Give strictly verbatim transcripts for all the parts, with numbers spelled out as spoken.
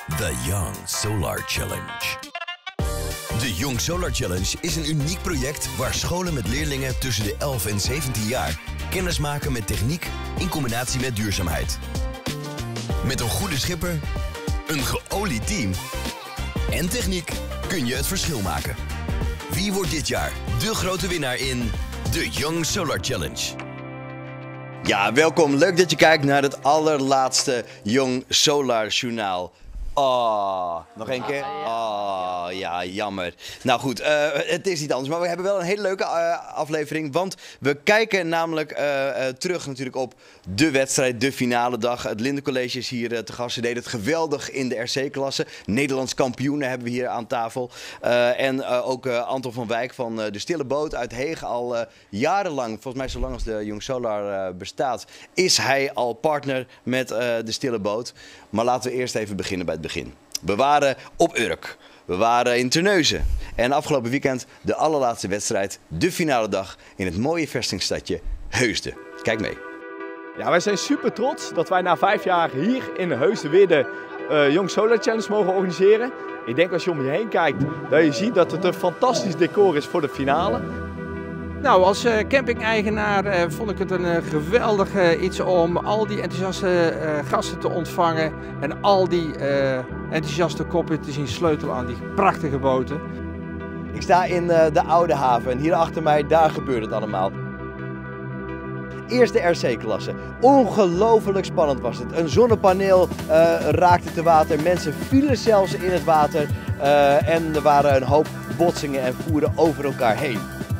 The Young Solar Challenge. De Young Solar Challenge is een uniek project waar scholen met leerlingen tussen de elf en zeventien jaar kennis maken met techniek in combinatie met duurzaamheid. Met een goede schipper, een geolied team en techniek kun je het verschil maken. Wie wordt dit jaar de grote winnaar in de Young Solar Challenge? Ja, welkom. Leuk dat je kijkt naar het allerlaatste Young Solar Journaal. Oh, nog één keer? Oh, ja, jammer. Nou goed, uh, het is niet anders, maar we hebben wel een hele leuke uh, aflevering. Want we kijken namelijk uh, uh, terug natuurlijk op de wedstrijd, de finale dag. Het Lindencollege is hier uh, te gast. Ze deden het geweldig in de R C-klasse. Nederlands kampioenen hebben we hier aan tafel. Uh, en uh, ook uh, Anton van Wijk van uh, de Stille Boot uit Heeg. Al uh, jarenlang, volgens mij zolang als de Young Solar uh, bestaat, is hij al partner met uh, de Stille Boot. Maar laten we eerst even beginnen bij het begin. We waren op Urk. We waren in Terneuzen. En afgelopen weekend de allerlaatste wedstrijd, de finale dag in het mooie vestingstadje Heusden. Kijk mee. Ja, wij zijn super trots dat wij na vijf jaar hier in Heusden weer de uh, Young Solar Challenge mogen organiseren. Ik denk als je om je heen kijkt dat je ziet dat het een fantastisch decor is voor de finale. Nou, als uh, camping-eigenaar uh, vond ik het een uh, geweldig uh, iets om al die enthousiaste uh, gasten te ontvangen en al die uh, enthousiaste koppen te zien sleutelen aan die prachtige boten. Ik sta in uh, de Oude Haven en hier achter mij, daar gebeurt het allemaal. Eerst de R C-klasse. Ongelooflijk spannend was het. Een zonnepaneel uh, raakte te water, mensen vielen zelfs in het water uh, en er waren een hoop botsingen en voeren over elkaar heen.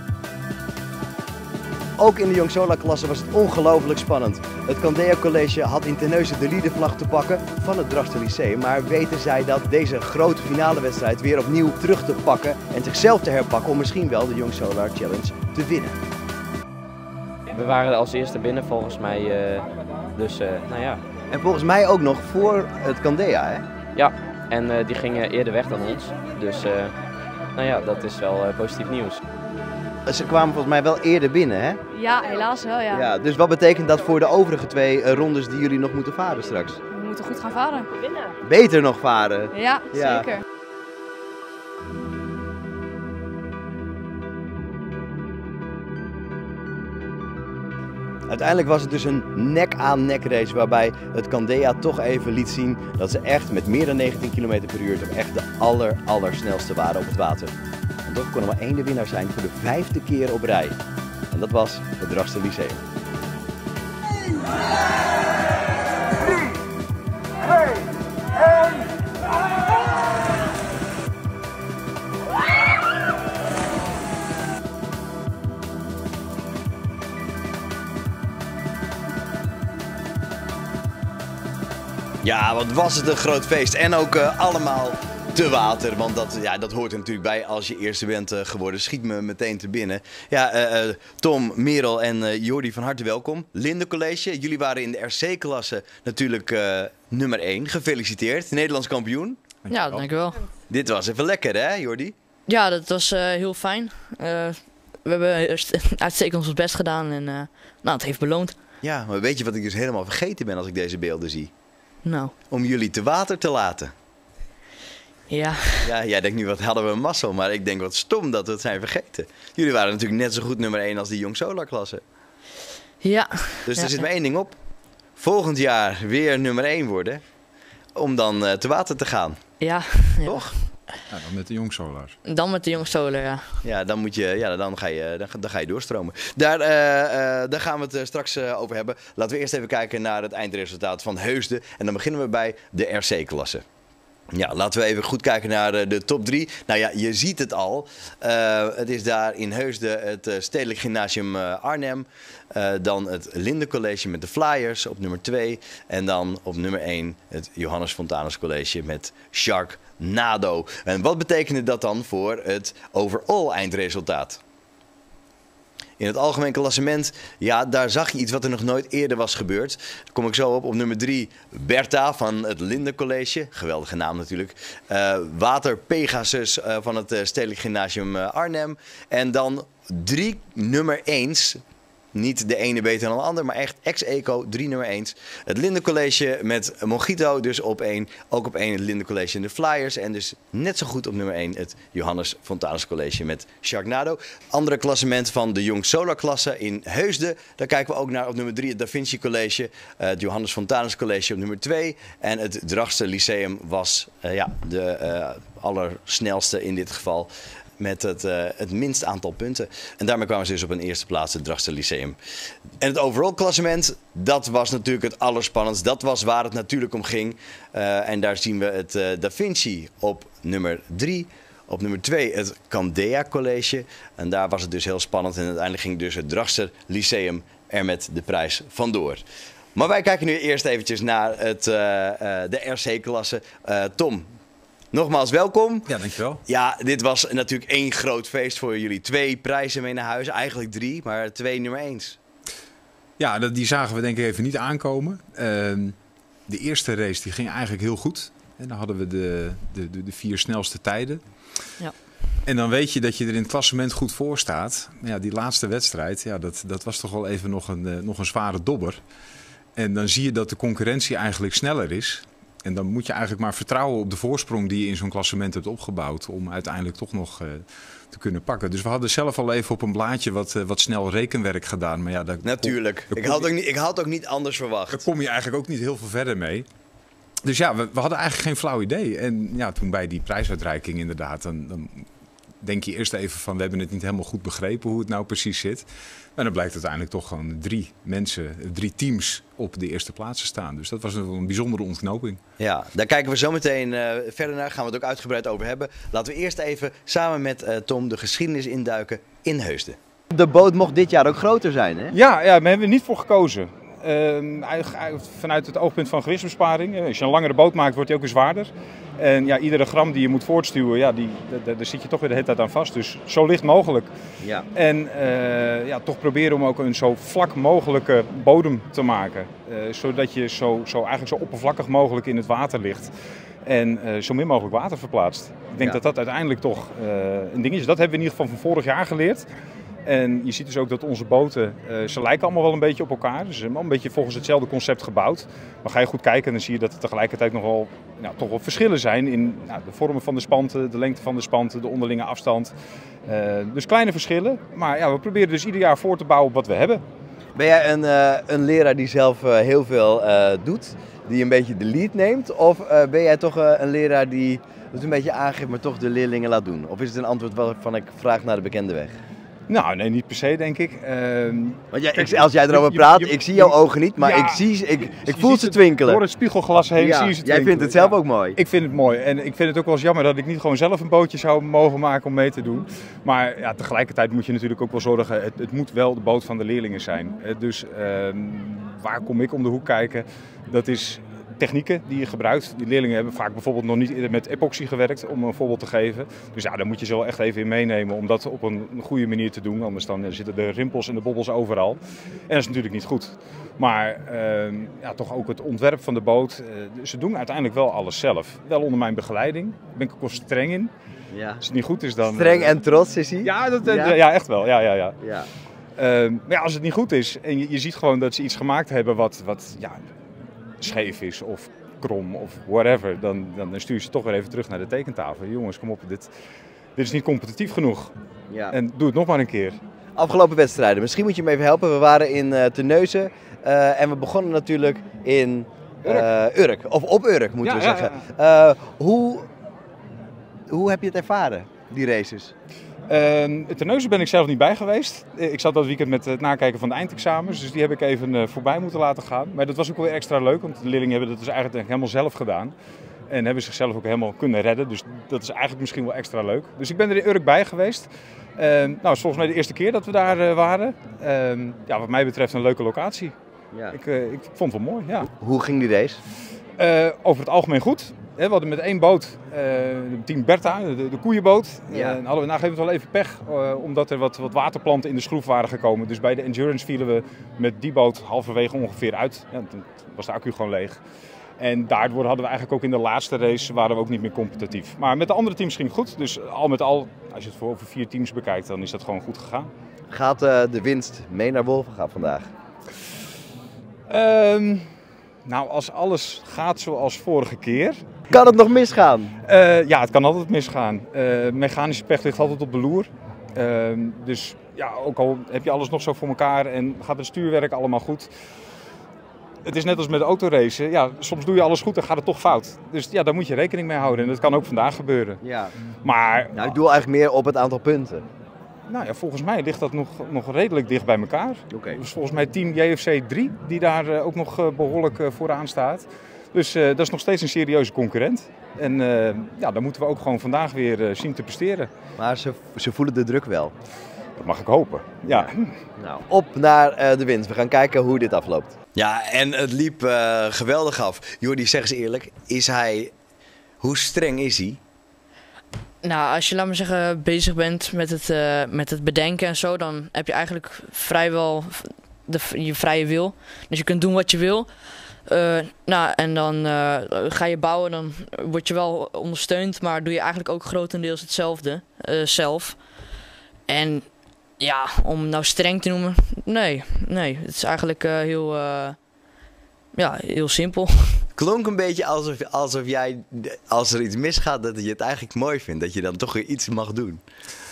Ook in de Young Solar klasse was het ongelooflijk spannend. Het Candea College had in Terneuzen de liedervlag te pakken van het Drachten Lyceum. Maar weten zij dat deze grote finale wedstrijd weer opnieuw terug te pakken en zichzelf te herpakken om misschien wel de Young Solar Challenge te winnen? We waren als eerste binnen volgens mij, uh, dus uh, nou ja. En volgens mij ook nog voor het Candea, hè? Ja, en uh, die gingen eerder weg dan ons. Dus uh, nou ja, dat is wel uh, positief nieuws. Ze kwamen volgens mij wel eerder binnen, hè? Ja, helaas wel, ja. Ja, dus wat betekent dat voor de overige twee uh, rondes die jullie nog moeten varen straks? We moeten goed gaan varen. Winnen. Beter nog varen? Ja, ja. zeker. Uiteindelijk was het dus een nek-aan-nek race waarbij het Candea toch even liet zien dat ze echt met meer dan negentien kilometer per uur toch echt de aller, allersnelste waren op het water. En toch kon er maar één de winnaar zijn voor de vijfde keer op rij. En dat was het Drachten Lyceum. drie, twee, één. Ja, wat was het een groot feest. En ook uh, allemaal te water, want dat, ja, dat hoort er natuurlijk bij als je eerste bent uh, geworden. Schiet me meteen te binnen. Ja, uh, uh, Tom, Merel en uh, Jordi, van harte welkom. Lindencollege, jullie waren in de R C-klasse natuurlijk uh, nummer één. Gefeliciteerd, Nederlands kampioen. Ja, dank u wel. Dit was even lekker, hè, Jordi? Ja, dat was uh, heel fijn. Uh, we hebben uitstekend ons best gedaan en uh, nou, het heeft beloond. Ja, maar weet je wat ik dus helemaal vergeten ben als ik deze beelden zie? Nou. Om jullie te water te laten. Ja. Ja, jij denkt nu, wat hadden we een mazzel, maar ik denk wat stom dat we het zijn vergeten. Jullie waren natuurlijk net zo goed nummer één als die Young Solar klasse. Ja. Dus ja, er zit ja. maar één ding op. Volgend jaar weer nummer één worden. Om dan uh, te water te gaan. Ja. Toch? Ja, dan met de Young Solars. Dan met de Young Solar, ja. Ja, dan, moet je, ja, dan, ga, je, dan, dan ga je doorstromen. Daar, uh, uh, daar gaan we het uh, straks uh, over hebben. Laten we eerst even kijken naar het eindresultaat van Heusden. En dan beginnen we bij de R C-klasse. Ja, laten we even goed kijken naar uh, de top drie. Nou ja, je ziet het al. Uh, het is daar in Heusden het uh, Stedelijk Gymnasium uh, Arnhem. Uh, dan het Lindencollege met de Flyers op nummer twee. En dan op nummer één het Johannes Fontanus College met Sharknado. En wat betekende dat dan voor het overall eindresultaat? In het algemeen klassement, ja, daar zag je iets wat er nog nooit eerder was gebeurd. Daar kom ik zo op. Op nummer drie, Bertha van het Lindencollege. Geweldige naam natuurlijk. Uh, Water Pegasus uh, van het uh, Stedelijk Gymnasium uh, Arnhem. En dan drie nummer eens Niet de ene beter dan de ander, maar echt ex-eco, drie nummer ééns. Het Linden College met Mojito dus op één. Ook op één het Linden College en de Flyers. En dus net zo goed op nummer één het Johannes Fontanus College met Sharknado. Andere klassement van de Jong Solar klasse in Heusden. Daar kijken we ook naar op nummer drie het Da Vinci College. Uh, het Johannes Fontanus College op nummer twee. En het Drachtster Lyceum was uh, ja, de uh, allersnelste in dit geval. Met het, uh, het minst aantal punten. En daarmee kwamen ze dus op een eerste plaats, het Drachtster Lyceum. En het overall klassement, dat was natuurlijk het allerspannendst. Dat was waar het natuurlijk om ging. Uh, en daar zien we het uh, Da Vinci op nummer drie. Op nummer twee het Candea College. En daar was het dus heel spannend. En uiteindelijk ging dus het Drachtster Lyceum er met de prijs vandoor. Maar wij kijken nu eerst eventjes naar het, uh, uh, de R C-klasse. Uh, Tom, nogmaals welkom. Ja, dankjewel. Ja, dit was natuurlijk één groot feest voor jullie. Twee prijzen mee naar huis. Eigenlijk drie, maar twee nummer ééns. Ja, dat, die zagen we denk ik even niet aankomen. Uh, de eerste race die ging eigenlijk heel goed. En dan hadden we de, de, de, de vier snelste tijden. Ja. En dan weet je dat je er in het klassement goed voor staat. Ja, die laatste wedstrijd, ja, dat, dat was toch wel even nog een, uh, nog een zware dobber. En dan zie je dat de concurrentie eigenlijk sneller is. En dan moet je eigenlijk maar vertrouwen op de voorsprong die je in zo'n klassement hebt opgebouwd. Om uiteindelijk toch nog uh, te kunnen pakken. Dus we hadden zelf al even op een blaadje wat, uh, wat snel rekenwerk gedaan. Maar ja, daar Natuurlijk. Kom, ik, had ook niet, ik had ook niet anders verwacht. Daar kom je eigenlijk ook niet heel veel verder mee. Dus ja, we, we hadden eigenlijk geen flauw idee. En ja, toen bij die prijsuitreiking inderdaad, dan, dan denk je eerst even van we hebben het niet helemaal goed begrepen hoe het nou precies zit. En dan blijkt uiteindelijk toch gewoon drie mensen, drie teams op de eerste plaats te staan. Dus dat was een, een bijzondere ontknoping. Ja, daar kijken we zo meteen uh, verder naar. Gaan we het ook uitgebreid over hebben. Laten we eerst even samen met uh, Tom de geschiedenis induiken in Heusden. De boot mocht dit jaar ook groter zijn, hè? Ja, ja, daar hebben we niet voor gekozen. Uh, vanuit het oogpunt van gewichtsbesparing. Als je een langere boot maakt, wordt die ook weer zwaarder. En ja, iedere gram die je moet voortstuwen, ja, die, daar, daar zit je toch weer de hele tijd aan vast. Dus zo licht mogelijk. Ja. En uh, ja, toch proberen om ook een zo vlak mogelijke bodem te maken. Uh, zodat je zo, zo, eigenlijk zo oppervlakkig mogelijk in het water ligt. En uh, zo min mogelijk water verplaatst. Ik denk ja. dat dat uiteindelijk toch uh, een ding is. Dat hebben we in ieder geval van vorig jaar geleerd. En je ziet dus ook dat onze boten, uh, ze lijken allemaal wel een beetje op elkaar. Ze zijn een beetje volgens hetzelfde concept gebouwd. Maar ga je goed kijken, dan zie je dat er tegelijkertijd nogal, nou, toch wel verschillen zijn in nou, de vormen van de spanten, de lengte van de spanten, de onderlinge afstand. Uh, dus kleine verschillen. Maar ja, we proberen dus ieder jaar voor te bouwen op wat we hebben. Ben jij een, uh, een leraar die zelf uh, heel veel uh, doet, die een beetje de lead neemt? Of uh, ben jij toch uh, een leraar die het een beetje aangeeft, maar toch de leerlingen laat doen? Of is het een antwoord waarvan ik vraag naar de bekende weg? Nou, nee, niet per se, denk ik. Uh, Want jij, ik, als jij erover praat, je, je, ik zie jouw ogen niet, maar ja, ik, zie, ik, ik voel ze twinkelen. Door het spiegelglas heen ja, zie je ze jij twinkelen. vindt het zelf ja. ook mooi. Ik vind het mooi. En ik vind het ook wel eens jammer dat ik niet gewoon zelf een bootje zou mogen maken om mee te doen. Maar ja, tegelijkertijd moet je natuurlijk ook wel zorgen, het, het moet wel de boot van de leerlingen zijn. Dus uh, waar kom ik om de hoek kijken? Dat is technieken die je gebruikt. Die leerlingen hebben vaak bijvoorbeeld nog niet eerder met epoxy gewerkt, om een voorbeeld te geven. Dus ja, daar moet je ze wel echt even in meenemen om dat op een goede manier te doen. Anders dan zitten de rimpels en de bobbels overal. En dat is natuurlijk niet goed. Maar uh, ja, toch ook het ontwerp van de boot. Uh, ze doen uiteindelijk wel alles zelf. Wel onder mijn begeleiding. Daar ben ik ook wel streng in. Ja. Als het niet goed is dan... Streng en trots is hij? Ja, dat, ja? ja echt wel. Ja, ja, ja. Ja. Uh, maar ja, als het niet goed is en je, je ziet gewoon dat ze iets gemaakt hebben wat... wat ja, scheef is of krom of whatever, dan, dan stuur je ze toch weer even terug naar de tekentafel. Jongens, kom op, dit, dit is niet competitief genoeg. Ja. En doe het nog maar een keer. Afgelopen wedstrijden, misschien moet je me even helpen. We waren in uh, Terneuzen uh, en we begonnen natuurlijk in uh, Urk. Of op Urk, moeten ja, we zeggen. Ja, ja. Uh, hoe, hoe heb je het ervaren, die races? Uh, Terneuzen ben ik zelf niet bij geweest. Ik zat dat weekend met het nakijken van de eindexamens, dus die heb ik even uh, voorbij moeten laten gaan. Maar dat was ook wel weer extra leuk, want de leerlingen hebben dat dus eigenlijk helemaal zelf gedaan. En hebben zichzelf ook helemaal kunnen redden, dus dat is eigenlijk misschien wel extra leuk. Dus ik ben er in Urk bij geweest. Uh, nou, het is volgens mij de eerste keer dat we daar uh, waren. Uh, ja, wat mij betreft een leuke locatie. Ja. Ik, uh, ik vond het wel mooi, ja. Hoe ging die race? Uh, over het algemeen goed. We hadden met één boot, uh, team Bertha, de, de koeienboot. Ja. Uh, hadden we na een gegeven moment wel even pech, uh, omdat er wat, wat waterplanten in de schroef waren gekomen. Dus bij de Endurance vielen we met die boot halverwege ongeveer uit. Ja, toen was de accu gewoon leeg. En daardoor hadden we eigenlijk ook in de laatste race waren we ook niet meer competitief. Maar met de andere teams ging het goed. Dus al met al, als je het voor over vier teams bekijkt, dan is dat gewoon goed gegaan. Gaat uh, de winst mee naar Wolvenga vandaag? Um, nou, als alles gaat zoals vorige keer... Kan het nog misgaan? Uh, ja, het kan altijd misgaan. Uh, mechanische pech ligt altijd op de loer. Uh, dus ja, ook al heb je alles nog zo voor elkaar en gaat het stuurwerk allemaal goed... Het is net als met autoracen. Ja, soms doe je alles goed en gaat het toch fout. Dus ja, daar moet je rekening mee houden. En dat kan ook vandaag gebeuren. Ja. Maar... Nou, ik doe eigenlijk meer op het aantal punten. Nou ja, volgens mij ligt dat nog, nog redelijk dicht bij elkaar. Okay. Dus volgens mij team J F C drie die daar uh, ook nog uh, behoorlijk uh, vooraan staat. Dus uh, dat is nog steeds een serieuze concurrent. En uh, ja, dan moeten we ook gewoon vandaag weer uh, zien te presteren. Maar ze, ze voelen de druk wel. Dat mag ik hopen, ja. Nou, op naar uh, de winst. We gaan kijken hoe dit afloopt. Ja, en het liep uh, geweldig af. Jordi, zeg eens eerlijk, is hij... Hoe streng is hij? Nou, als je, laat maar zeggen, bezig bent met het, uh, met het bedenken en zo, dan heb je eigenlijk vrijwel de, je vrije wil. Dus je kunt doen wat je wil. Uh, nou, en dan uh, ga je bouwen, dan word je wel ondersteund, maar doe je eigenlijk ook grotendeels hetzelfde uh, zelf. En ja, om nou streng te noemen, nee, nee. Het is eigenlijk uh, heel, uh, ja, heel simpel. Klonk een beetje alsof, alsof jij, als er iets misgaat, dat je het eigenlijk mooi vindt. Dat je dan toch weer iets mag doen.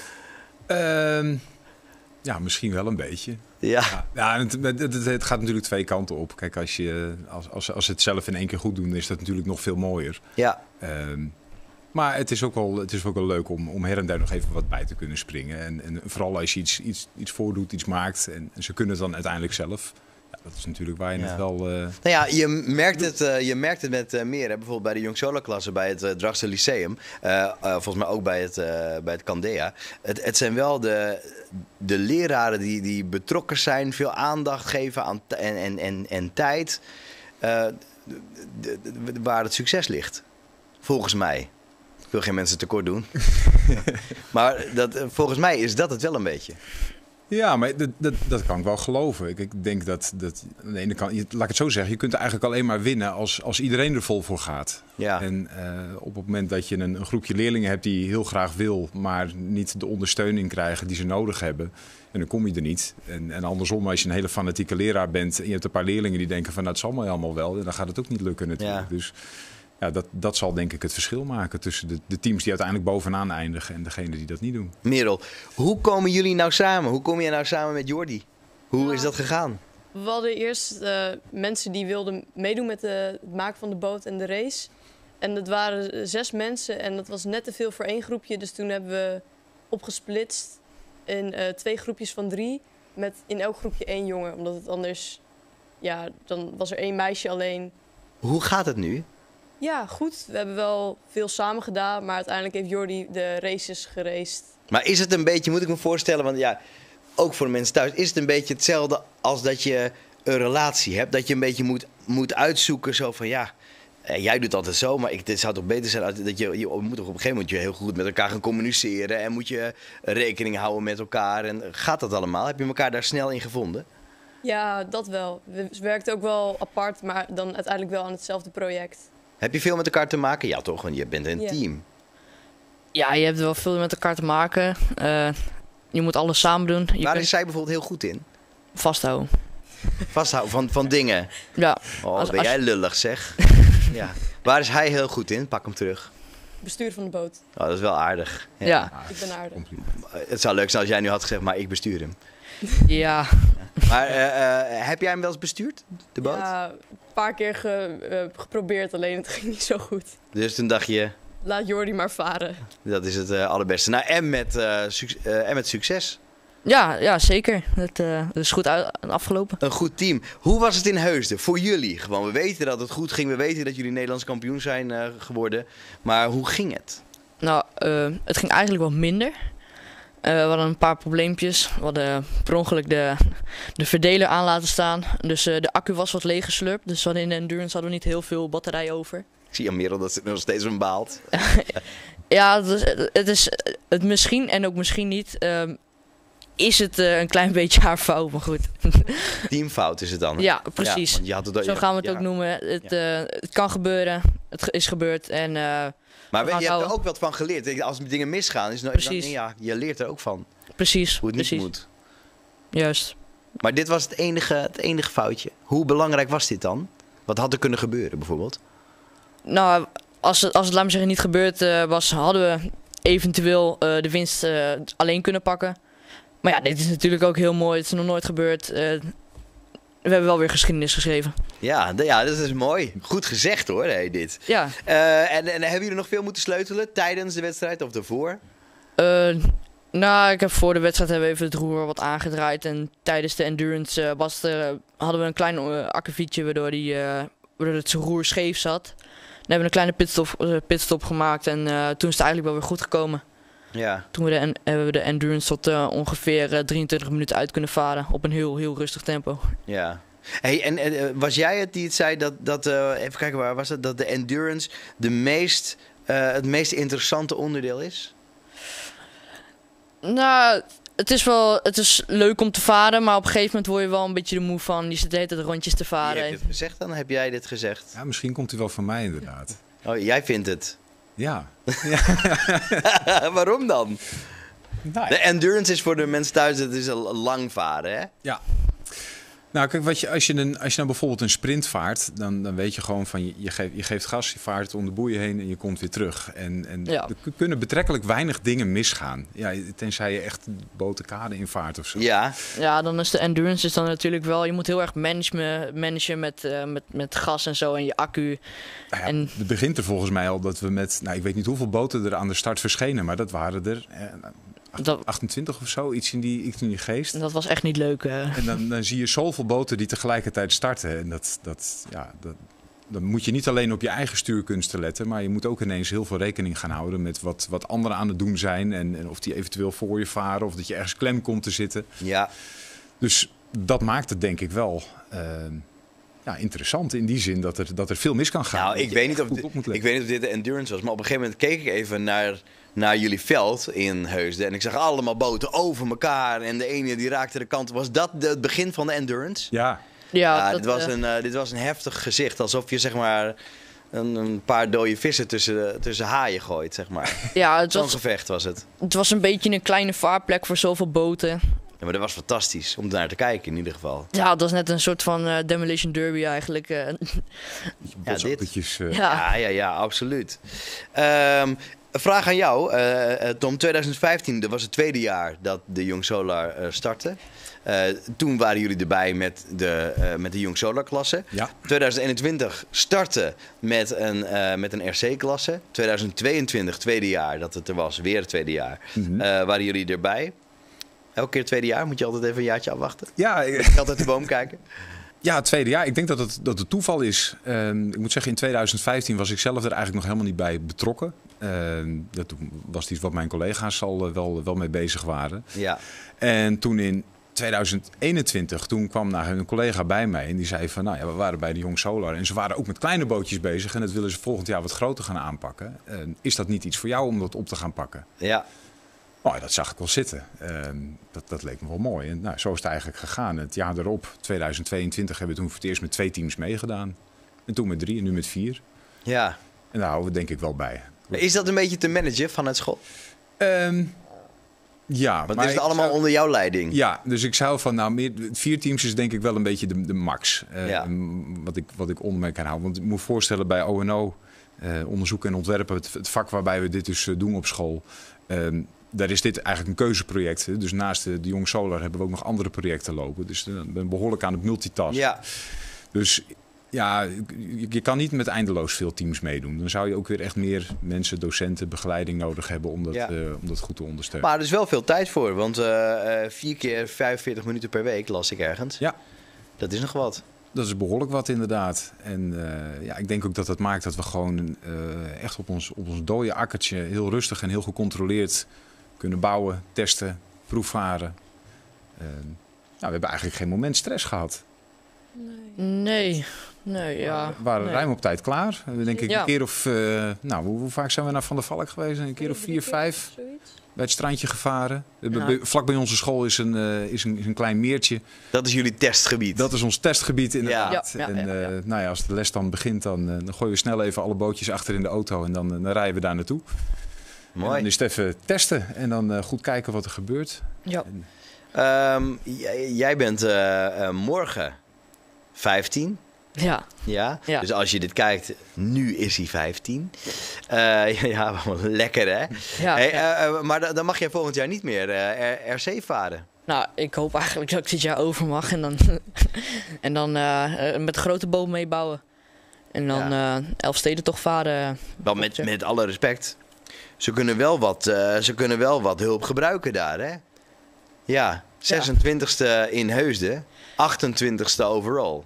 Uh, ja, misschien wel een beetje. Ja. Ja, ja het, het, het, het gaat natuurlijk twee kanten op. Kijk, als, je, als, als, als ze het zelf in één keer goed doen, is dat natuurlijk nog veel mooier. Ja. Uh, maar het is ook wel, het is ook wel leuk om, om her en der nog even wat bij te kunnen springen. En, en vooral als je iets, iets, iets voordoet, iets maakt en, en ze kunnen het dan uiteindelijk zelf. Ja, dat is natuurlijk waar je ja. het wel... Uh... Nou ja, je merkt het, uh, je merkt het met uh, meer. Hè? Bijvoorbeeld bij de Jong Solar klasse bij het uh, Drachtster Lyceum. Uh, uh, volgens mij ook bij het, uh, bij het Candea. Het, het zijn wel de, de leraren die, die betrokken zijn. Veel aandacht geven aan en, en, en, en tijd. Uh, de, de, de, waar het succes ligt. Volgens mij. Ik wil geen mensen tekort doen. Maar dat, volgens mij is dat het wel een beetje. Ja, maar dat, dat, dat kan ik wel geloven. Ik, ik denk dat, dat aan de ene kant, laat ik het zo zeggen, je kunt eigenlijk alleen maar winnen als, als iedereen er vol voor gaat. Ja. En uh, op het moment dat je een, een groepje leerlingen hebt die heel graag wil, maar niet de ondersteuning krijgen die ze nodig hebben, en dan kom je er niet. En, en andersom, als je een hele fanatieke leraar bent en je hebt een paar leerlingen die denken van nou, het zal mij allemaal wel, dan gaat het ook niet lukken natuurlijk. Ja. Dus ja, dat, dat zal denk ik het verschil maken tussen de, de teams die uiteindelijk bovenaan eindigen en degenen die dat niet doen. Merel, hoe komen jullie nou samen? Hoe kom je nou samen met Jordi? Hoe ja. is dat gegaan? We hadden eerst uh, mensen die wilden meedoen met de, het maken van de boot en de race. En dat waren zes mensen en dat was net te veel voor één groepje. Dus toen hebben we opgesplitst in uh, twee groepjes van drie. Met in elk groepje één jongen. Omdat het anders, ja, dan was er één meisje alleen. Hoe gaat het nu? Ja, goed. We hebben wel veel samen gedaan, maar uiteindelijk heeft Jordi de races geraced. Maar is het een beetje, moet ik me voorstellen, want ja, ook voor de mensen thuis, is het een beetje hetzelfde als dat je een relatie hebt? Dat je een beetje moet, moet uitzoeken, zo van ja, jij doet altijd zo, maar ik, dit zou toch beter zijn dat je, je moet toch op een gegeven moment je heel goed met elkaar gaan communiceren en moet je rekening houden met elkaar. En gaat dat allemaal? Heb je elkaar daar snel in gevonden? Ja, dat wel. We werkten ook wel apart, maar dan uiteindelijk wel aan hetzelfde project. Heb je veel met elkaar te maken? Ja, toch? Want je bent een ja. team. Ja, je hebt wel veel met elkaar te maken. Uh, je moet alles samen doen. Je Waar kunt... is zij bijvoorbeeld heel goed in? Vasthouden. Vasthouden van, van dingen? Ja. Oh, als, ben als... jij lullig, zeg. Ja. Waar is hij heel goed in? Pak hem terug. Bestuur van de boot. Oh, dat is wel aardig. Ja. ja. Ik ben aardig. Het zou leuk zijn als jij nu had gezegd, maar ik bestuur hem. Ja. Maar uh, uh, heb jij hem wel eens bestuurd, de boot? Ja, een paar keer ge, uh, geprobeerd, alleen het ging niet zo goed. Dus toen dacht je... Laat Jordi maar varen. Dat is het uh, allerbeste. Nou, en met, uh, suc- uh, en met succes. Ja, ja zeker. Het uh, is goed uit- afgelopen. Een goed team. Hoe was het in Heusden voor jullie? Gewoon, we weten dat het goed ging. We weten dat jullie Nederlands kampioen zijn uh, geworden. Maar hoe ging het? Nou, uh, het ging eigenlijk wat minder. Uh, we hadden een paar probleempjes. We hadden per ongeluk de, de verdeler aan laten staan. Dus uh, de accu was wat leeggeslurpt. Dus we hadden in de endurance hadden we niet heel veel batterij over. Ik zie aan Merel dat ze nog steeds van baalt. Ja, het is, het is het misschien en ook misschien niet. Um, is het uh, een klein beetje haar fout, maar goed. Teamfout is het dan? Ja, precies. Ja, je had het, Zo gaan we het ja. ook noemen. Het, Ja. uh, het kan gebeuren. Het is gebeurd. En, uh, maar we, je hebt houden. er ook wat van geleerd. Als dingen misgaan, is nou, dan, ja, je leert er ook van. Precies. Hoe het niet precies. moet. juist. Maar dit was het enige, het enige foutje. Hoe belangrijk was dit dan? Wat had er kunnen gebeuren bijvoorbeeld? Nou, als het, als het laat me zeggen, niet gebeurd uh, was, hadden we eventueel uh, de winst uh, alleen kunnen pakken. Maar ja, dit is natuurlijk ook heel mooi. Het is nog nooit gebeurd. Uh, we hebben wel weer geschiedenis geschreven. Ja, d- ja, dat is mooi. Goed gezegd hoor, hey, dit. Ja. Uh, en, en hebben jullie nog veel moeten sleutelen tijdens de wedstrijd of daarvoor? Uh, nou, ik heb voor de wedstrijd hebben we even het roer wat aangedraaid. En tijdens de endurance uh, was er, uh, hadden we een klein uh, akkefietje waardoor, die, uh, waardoor het roer scheef zat. Dan hebben we een kleine pitstop, uh, pitstop gemaakt en uh, toen is het eigenlijk wel weer goed gekomen. Ja. Toen we de, hebben we de endurance tot uh, ongeveer uh, drieëntwintig minuten uit kunnen varen op een heel, heel rustig tempo. Ja. Hey, en uh, was jij het die het zei dat, dat uh, even kijken waar was het, dat de endurance de meest, uh, het meest interessante onderdeel is? Nou, het is wel het is leuk om te varen, maar op een gegeven moment word je wel een beetje de moe van. Je zit de hele tijd rondjes te varen. Wie heeft dit gezegd dan? Heb jij dit gezegd? Ja, misschien komt hij wel van mij inderdaad. Oh, jij vindt het? Ja. Waarom dan? Nou, ja. De endurance is voor de mensen thuis, het is een lang varen, hè? Ja. Nou, kijk, wat je, als, je een, als je nou bijvoorbeeld een sprint vaart, dan, dan weet je gewoon van je, je, geeft, je geeft gas, je vaart om de boeien heen en je komt weer terug. En, en ja. er kunnen betrekkelijk weinig dingen misgaan. Ja, tenzij je echt botenkade invaart of zo. Ja. Ja, dan is de endurance is dan natuurlijk wel, je moet heel erg managen, managen met, uh, met, met gas en zo en je accu. Nou ja, en... Het begint er volgens mij al dat we met, nou ik weet niet hoeveel boten er aan de start verschenen, maar dat waren er... Eh, Dat, achtentwintig of zo, iets in die, iets in die geest. Dat was echt niet leuk. Uh. En dan, dan zie je zoveel boten die tegelijkertijd starten. En dat, dat, ja, dat, dan moet je niet alleen op je eigen stuurkunsten letten, maar je moet ook ineens heel veel rekening gaan houden met wat, wat anderen aan het doen zijn. En, en of die eventueel voor je varen of dat je ergens klem komt te zitten. Ja. Dus dat maakt het denk ik wel... Uh, Ja, interessant in die zin dat er, dat er veel mis kan gaan. Nou, ik weet, niet of dit, ik weet niet of dit de endurance was, maar op een gegeven moment keek ik even naar, naar jullie veld in Heusden. En ik zag allemaal boten over elkaar en de ene die raakte de kant. Was dat de, het begin van de endurance? Ja. Ja, ja dat, dit, was uh... een, uh, dit was een heftig gezicht. Alsof je zeg maar een, een paar dode vissen tussen, tussen haaien gooit, zeg maar. Ja, het Zo'n was, gevecht was het. Het was een beetje een kleine vaarplek voor zoveel boten. Ja, maar dat was fantastisch om naar te kijken in ieder geval. Ja, dat was net een soort van uh, demolition derby eigenlijk. Uh. Ja, dit. Uh... Ja. ja, ja, ja, absoluut. Um, een vraag aan jou, uh, Tom. twintig vijftien, dat was het tweede jaar dat de Young Solar uh, startte. Uh, toen waren jullie erbij met de, uh, met de Young Solar klasse. Ja. twintig eenentwintig startte met een, uh, met een R C-klasse. twintig tweeëntwintig, tweede jaar dat het er was, weer het tweede jaar, mm-hmm. uh, waren jullie erbij. Elke keer het tweede jaar moet je altijd even een jaartje afwachten. Ja, ik ga altijd de boom kijken. Ja, het tweede jaar. Ik denk dat het, dat het toeval is. Uh, ik moet zeggen, in twintig vijftien was ik zelf er eigenlijk nog helemaal niet bij betrokken. Uh, dat was iets wat mijn collega's al wel, wel mee bezig waren. Ja. En toen in twintig eenentwintig, toen kwam nou een collega bij mij en die zei van, nou ja, we waren bij de Young Solar en ze waren ook met kleine bootjes bezig en dat willen ze volgend jaar wat groter gaan aanpakken. Uh, is dat niet iets voor jou om dat op te gaan pakken? Ja. Oh, dat zag ik wel zitten. Uh, dat, dat leek me wel mooi. En nou, zo is het eigenlijk gegaan. Het jaar erop, twintig tweeëntwintig, hebben we toen voor het eerst met twee teams meegedaan. En toen met drie en nu met vier. Ja. En daar houden we denk ik wel bij. Is dat een beetje te managen vanuit school? Um, ja. Want is het allemaal zou... onder jouw leiding? Ja, dus ik zou van, nou, meer, vier teams is denk ik wel een beetje de, de max. Uh, ja. Wat ik, wat ik onder mij kan houden. Want ik moet voorstellen bij O en O, uh, onderzoek en ontwerpen, het, het vak waarbij we dit dus uh, doen op school... Um, daar is dit eigenlijk een keuzeproject. Dus naast de, de Young Solar hebben we ook nog andere projecten lopen. Dus ik ben behoorlijk aan het multitasken. Ja. Dus ja, je, je kan niet met eindeloos veel teams meedoen. Dan zou je ook weer echt meer mensen, docenten, begeleiding nodig hebben om dat, ja. uh, om dat goed te ondersteunen. Maar er is wel veel tijd voor. Want uh, uh, vier keer vijfenveertig minuten per week las ik ergens. Ja. Dat is nog wat. Dat is behoorlijk wat inderdaad. En uh, ja, ik denk ook dat dat maakt dat we gewoon uh, echt op ons, op ons dode akkertje heel rustig en heel gecontroleerd kunnen bouwen, testen, proefvaren. Uh, nou, we hebben eigenlijk geen moment stress gehad. Nee, nee, nee ja. We waren nee. ruim op tijd klaar. We denk ik ja. een keer of, uh, nou, hoe, hoe vaak zijn we naar Van der Valk geweest? Een keer of vier, vijf. Bij het strandje gevaren. Ja. Vlak bij onze school is een, uh, is, een, is een klein meertje. Dat is jullie testgebied? Dat is ons testgebied inderdaad. Ja. Ja, en ja, ja, ja. Uh, nou ja, als de les dan begint, dan, uh, dan gooien we snel even alle bootjes achter in de auto. En dan, uh, dan rijden we daar naartoe. Mooi. En dan is het even testen en dan uh, goed kijken wat er gebeurt. Ja. En, Um, j- jij bent uh, uh, morgen vijftien. Ja. Ja? Ja. Dus als je dit kijkt, nu is hij vijftien. Uh, ja, lekker hè? Ja, hey, ja. uh, maar dan mag jij volgend jaar niet meer uh, R C varen. Nou, ik hoop eigenlijk dat ik dit jaar over mag en dan, en dan uh, met de grote boom meebouwen. En dan ja. uh, Elfstedentocht varen. Wel met, met alle respect. Ze kunnen wel wat, uh, ze kunnen wel wat hulp gebruiken daar, hè? Ja, zesentwintigste in Heusden, achtentwintigste overall.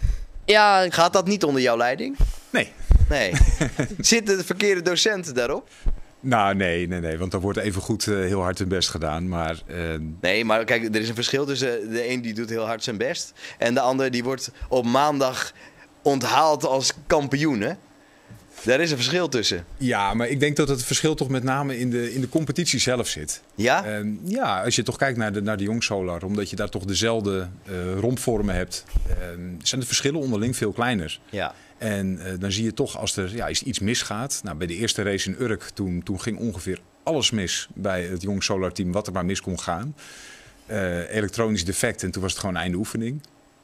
Ja. Gaat dat niet onder jouw leiding? Nee. Nee. Zitten de verkeerde docenten daarop? Nou, nee, nee, nee, want er wordt even goed uh, heel hard hun best gedaan, maar... Uh... Nee, maar kijk, er is een verschil tussen de een die doet heel hard zijn best en de ander die wordt op maandag onthaald als kampioen, hè? Daar is een verschil tussen. Ja, maar ik denk dat het verschil toch met name in de, in de competitie zelf zit. Ja? Uh, ja, als je toch kijkt naar de, naar de Jong Solar, omdat je daar toch dezelfde uh, rompvormen hebt, uh, zijn de verschillen onderling veel kleiner. Ja. En uh, dan zie je toch als er ja, iets misgaat. Nou, bij de eerste race in Urk, toen, toen ging ongeveer alles mis bij het Jong Solar team, wat er maar mis kon gaan. Uh, elektronisch defect en toen was het gewoon einde oefening.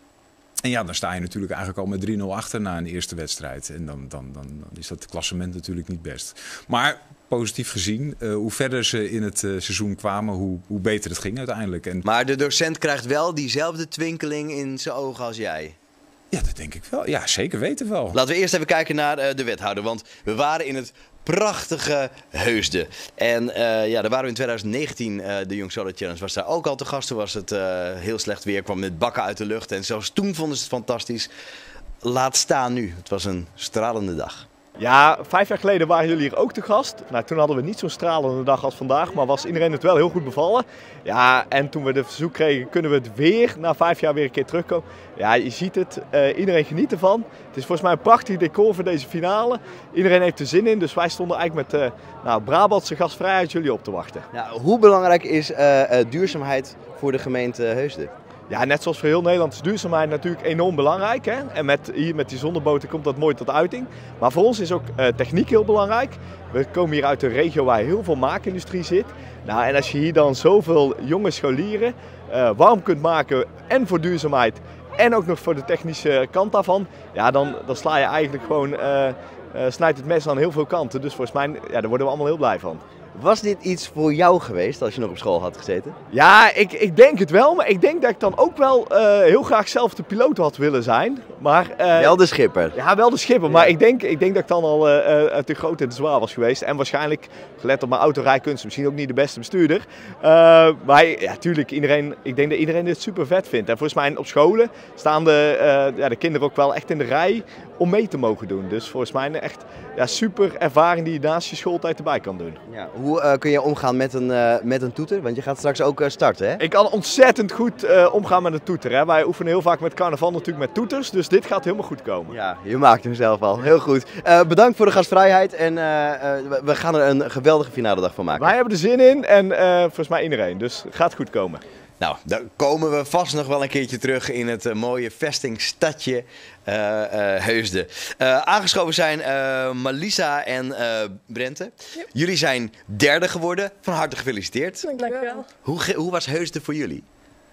En ja, dan sta je natuurlijk eigenlijk al met drie nul achter na een eerste wedstrijd. En dan, dan, dan, dan is dat klassement natuurlijk niet best. Maar positief gezien, uh, hoe verder ze in het uh, seizoen kwamen, hoe, hoe beter het ging uiteindelijk. En... Maar de docent krijgt wel diezelfde twinkeling in zijn ogen als jij. Ja, dat denk ik wel. Ja, zeker weten wel. Laten we eerst even kijken naar uh, de wethouder. Want we waren in het prachtige Heusden. En uh, ja, daar waren we in twintig negentien. Uh, de Jong Solar Challenge was daar ook al te gast. Toen was het uh, heel slecht weer. Kwam met bakken uit de lucht. En zelfs toen vonden ze het fantastisch. Laat staan nu. Het was een stralende dag. Ja, vijf jaar geleden waren jullie hier ook te gast. Nou, toen hadden we niet zo'n stralende dag als vandaag, maar was iedereen het wel heel goed bevallen. Ja, en toen we de verzoek kregen, kunnen we het weer na vijf jaar weer een keer terugkomen. Ja, je ziet het, uh, iedereen geniet ervan. Het is volgens mij een prachtig decor voor deze finale. Iedereen heeft er zin in, dus wij stonden eigenlijk met uh, nou, Brabantse gastvrijheid jullie op te wachten. Ja, hoe belangrijk is uh, uh, duurzaamheid voor de gemeente Heusden? Ja, net zoals voor heel Nederland is duurzaamheid natuurlijk enorm belangrijk. Hè? En met, hier met die zonneboten komt dat mooi tot uiting. Maar voor ons is ook uh, techniek heel belangrijk. We komen hier uit een regio waar heel veel maakindustrie zit. Nou, en als je hier dan zoveel jonge scholieren uh, warm kunt maken en voor duurzaamheid en ook nog voor de technische kant daarvan, ja, dan, dan sla je eigenlijk gewoon, uh, uh, snijdt het mes aan heel veel kanten. Dus volgens mij, ja, daar worden we allemaal heel blij van. Was dit iets voor jou geweest als je nog op school had gezeten? Ja, ik, ik denk het wel. Maar ik denk dat ik dan ook wel uh, heel graag zelf de piloot had willen zijn. Maar, uh, wel de schipper? Ja, wel de schipper. Ja. Maar ik denk, ik denk dat ik dan al uh, uh, te groot en te zwaar was geweest. En waarschijnlijk, gelet op mijn autorijkunst, misschien ook niet de beste bestuurder. Uh, maar ja, tuurlijk, iedereen, ik denk dat iedereen dit super vet vindt. En volgens mij op scholen staan de, uh, ja, de kinderen ook wel echt in de rij om mee te mogen doen. Dus volgens mij echt ja, super ervaring die je naast je schooltijd erbij kan doen. Ja, hoe uh, kun je omgaan met een, uh, met een toeter? Want je gaat straks ook uh, starten, hè? Ik kan ontzettend goed uh, omgaan met een toeter. Hè? Wij oefenen heel vaak met carnaval natuurlijk met toeters. Dus dit gaat helemaal goed komen. Ja, je maakt hem zelf al. Heel goed. Uh, bedankt voor de gastvrijheid. En uh, uh, we gaan er een geweldige finale dag van maken. Wij hebben er zin in. En uh, volgens mij iedereen. Dus het gaat goed komen. Nou, daar komen we vast nog wel een keertje terug in het uh, mooie vestingstadje uh, uh, Heusden. Uh, aangeschoven zijn uh, Malisa en uh, Brente. Yep. Jullie zijn derde geworden. Van harte gefeliciteerd. Dankjewel. Hoe, hoe was Heusden voor jullie?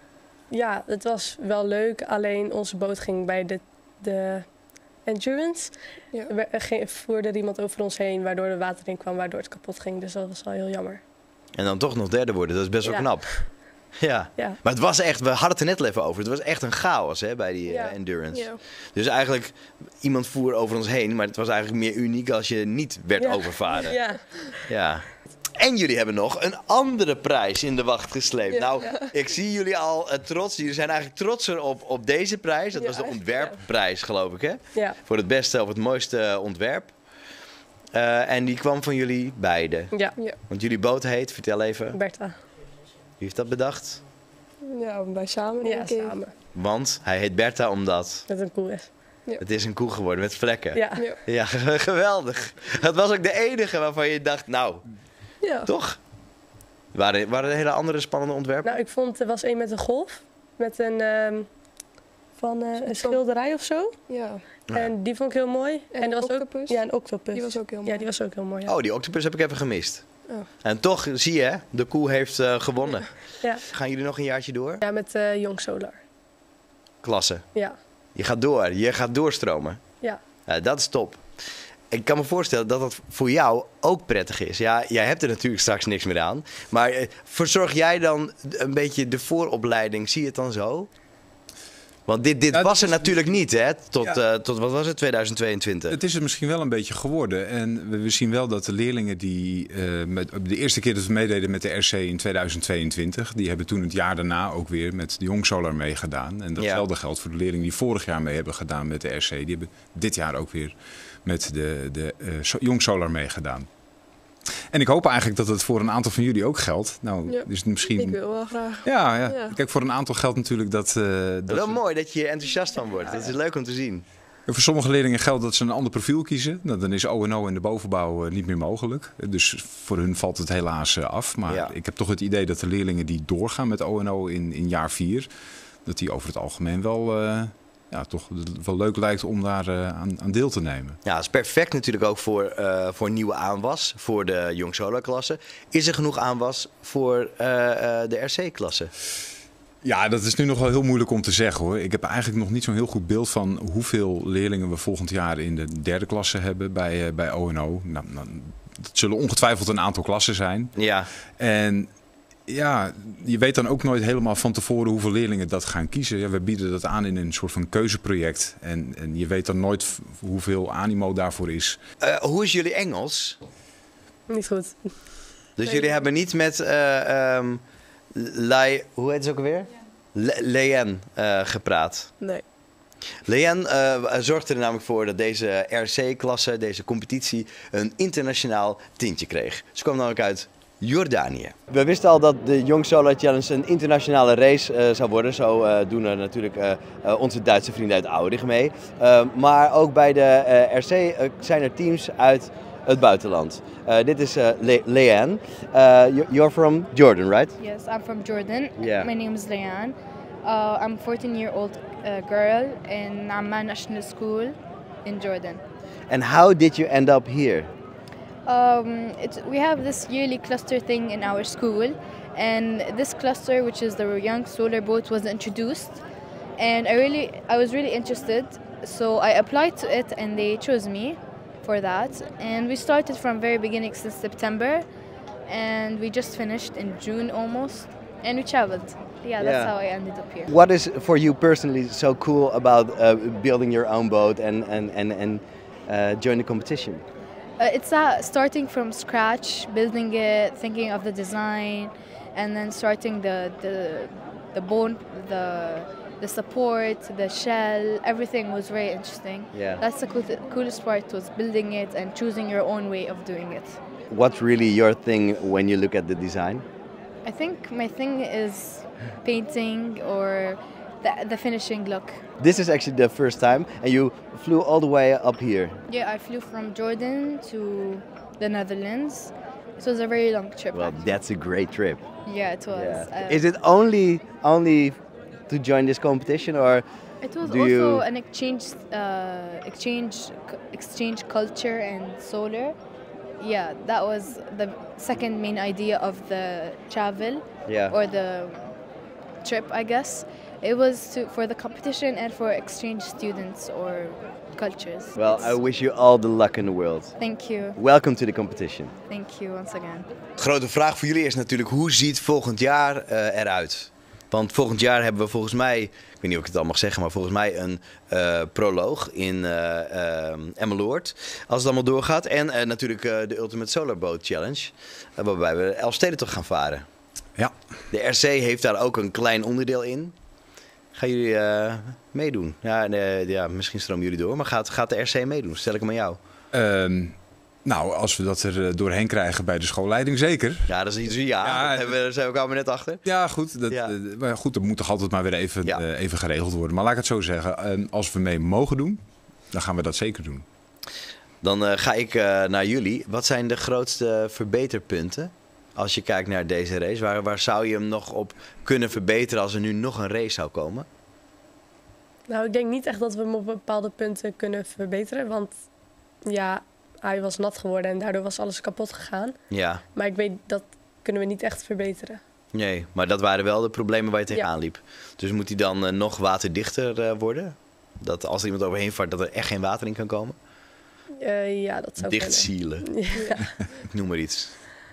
Ja, het was wel leuk. Alleen onze boot ging bij de, de endurance. Ja. Er voerde er iemand over ons heen waardoor er water in kwam, waardoor het kapot ging. Dus dat was wel heel jammer. En dan toch nog derde worden, dat is best wel ja. knap. Ja. ja, maar het was echt, we hadden het er net even over, het was echt een chaos hè, bij die ja. uh, endurance. Ja. Dus eigenlijk, iemand voer over ons heen, maar het was eigenlijk meer uniek als je niet werd ja. overvaren. Ja. ja. En jullie hebben nog een andere prijs in de wacht gesleept. Ja. Nou, ja. ik zie jullie al uh, trots, jullie zijn eigenlijk trotser op, op deze prijs. Dat ja, was de ontwerpprijs, geloof ik hè? Ja. Voor het beste of het mooiste ontwerp. Uh, en die kwam van jullie beiden. Ja. ja. Want jullie boot heet, vertel even. Bertha. Wie heeft dat bedacht? Ja, wij samen. Ja, samen. Want hij heet Bertha omdat... Het een koe is. Ja. Het is een koe geworden met vlekken. Ja. Ja, ja geweldig. Het was ook de enige waarvan je dacht, nou, ja. toch? Waren, waren er hele andere spannende ontwerpen? Nou, ik vond, er was een met een golf. Met een, um, van uh, een schilderij of zo. Ja. En die vond ik heel mooi. En, en een was octopus. Ook, ja, een octopus. Die was ook heel mooi. Ja, die was ook heel mooi. Ja. Oh, die octopus heb ik even gemist. Oh. En toch zie je, de koe heeft uh, gewonnen. Ja. Gaan jullie nog een jaartje door? Ja, met uh, Young Solar. Klasse. Ja. Je gaat door, je gaat doorstromen. Ja. Ja, dat is top. Ik kan me voorstellen dat dat voor jou ook prettig is. Ja, jij hebt er natuurlijk straks niks meer aan. Maar uh, verzorg jij dan een beetje de vooropleiding? Zie je het dan zo? Want dit, dit ja, was er is, natuurlijk niet, hè? Tot, ja. uh, tot, wat was het, tweeduizend tweeëntwintig? Het is er misschien wel een beetje geworden. En we, we zien wel dat de leerlingen die uh, met, de eerste keer dat we meededen met de R C in tweeduizend tweeëntwintig... die hebben toen het jaar daarna ook weer met de Young Solar meegedaan. En datzelfde ja. geldt voor de leerlingen die vorig jaar mee hebben gedaan met de R C. Die hebben dit jaar ook weer met de, de uh, Young Solar meegedaan. En ik hoop eigenlijk dat het voor een aantal van jullie ook geldt. Nou, ja, is het misschien... Ik wil wel graag. Ja, ja. ja, kijk, voor een aantal geldt natuurlijk dat... Uh, dat wel ze... mooi dat je er enthousiast van wordt. Ja, dat is leuk om te zien. En voor sommige leerlingen geldt dat ze een ander profiel kiezen. Nou, dan is O en O in de bovenbouw uh, niet meer mogelijk. Dus voor hun valt het helaas uh, af. Maar ja. ik heb toch het idee dat de leerlingen die doorgaan met O en O in, in jaar vier... dat die over het algemeen wel... Uh, ja, toch wel leuk lijkt om daar uh, aan, aan deel te nemen. Ja, dat is perfect natuurlijk ook voor, uh, voor nieuwe aanwas voor de Young Solar klasse. Is er genoeg aanwas voor uh, uh, de R C-klasse? Ja, dat is nu nog wel heel moeilijk om te zeggen hoor. Ik heb eigenlijk nog niet zo'n heel goed beeld van hoeveel leerlingen we volgend jaar in de derde klasse hebben bij, uh, bij O en O. Nou, nou, het zullen ongetwijfeld een aantal klassen zijn. Ja. En ja, je weet dan ook nooit helemaal van tevoren hoeveel leerlingen dat gaan kiezen. Ja, we bieden dat aan in een soort van keuzeproject. En, en je weet dan nooit hoeveel animo daarvoor is. Uh, hoe is jullie Engels? Niet goed. Dus nee. Jullie hebben niet met uh, um, Lai, hoe heet ze ook alweer? Le Leanne uh, gepraat? Nee. Leanne uh, zorgde er namelijk voor dat deze R C-klasse, deze competitie, een internationaal tintje kreeg. Ze kwam namelijk uit Jordanië. We wisten al dat de Young Solar Challenge een internationale race uh, zou worden. Zo uh, doen er natuurlijk uh, uh, onze Duitse vrienden uit Aurich mee. Uh, maar ook bij de uh, R C uh, zijn er teams uit het buitenland. Uh, dit is uh, Le Leanne. Uh, you're from Jordan, right? Yes, I'm from Jordan. Yeah. My name is Leanne. Uh, I'm a fourteen year old uh, girl in Amman National School in Jordan. And how did you end up here? Um, it, we have this yearly cluster thing in our school, and this cluster, which is the Young Solar Boat, was introduced, and I really, I was really interested, so I applied to it, and they chose me for that, and we started from very beginning since September, and we just finished in June almost, and we traveled. Yeah, that's yeah. how I ended up here. What is for you personally so cool about uh, building your own boat and and and and uh, join the competition? Uh, it's uh, starting from scratch, building it, thinking of the design, and then starting the the the bone, the the support, the shell. Everything was very interesting. Yeah. That's the cool coolest part, was building it and choosing your own way of doing it. What's really your thing when you look at the design? I think my thing is painting or the, the finishing look. This is actually the first time, and you flew all the way up here. Yeah, I flew from Jordan to the Netherlands. It was a very long trip. Well, actually. That's a great trip. Yeah, it was. Yeah. Uh, is it only only to join this competition, or it was do also you... an exchange, uh, exchange, exchange culture and solar. Yeah, that was the second main idea of the travel, yeah. or the trip, I guess. It was to, for the competition and for exchange students or cultures. Well, it's... I wish you all the luck in the world. Thank you. Welcome to the competition. Thank you once again. Grote vraag voor jullie is natuurlijk, hoe ziet volgend jaar uh, eruit? Want volgend jaar hebben we volgens mij, ik weet niet of ik het al mag zeggen, maar volgens mij een uh, proloog in uh, uh, Emmeloord. Als het allemaal doorgaat. En uh, natuurlijk uh, de Ultimate Solar Boat Challenge. Uh, waarbij we Elfstedentocht gaan varen. Ja. De R C heeft daar ook een klein onderdeel in. Gaan jullie uh, meedoen? Ja, nee, ja, misschien stromen jullie door. Maar gaat, gaat de R C meedoen? Stel ik hem aan jou. Um... Nou, als we dat er doorheen krijgen bij de schoolleiding, zeker. Ja, dat is iets. Ja, ja, dat hebben we, zijn we elkaar maar net achter. Ja, goed. Dat, ja. Maar goed, dat moet toch altijd maar weer even, ja. uh, even geregeld worden. Maar laat ik het zo zeggen. Uh, als we mee mogen doen, dan gaan we dat zeker doen. Dan uh, ga ik uh, naar jullie. Wat zijn de grootste verbeterpunten als je kijkt naar deze race? Waar, waar zou je hem nog op kunnen verbeteren als er nu nog een race zou komen? Nou, ik denk niet echt dat we hem op bepaalde punten kunnen verbeteren. Want ja... hij was nat geworden en daardoor was alles kapot gegaan. Ja. Maar ik weet, dat kunnen we niet echt verbeteren. Nee, maar dat waren wel de problemen waar je tegenaan Ja. liep. Dus moet hij dan uh, nog waterdichter uh, worden? Dat als er iemand overheen vaart, dat er echt geen water in kan komen? Uh, ja, dat zou Dichtsielen. kunnen. Ja. Ik noem maar iets.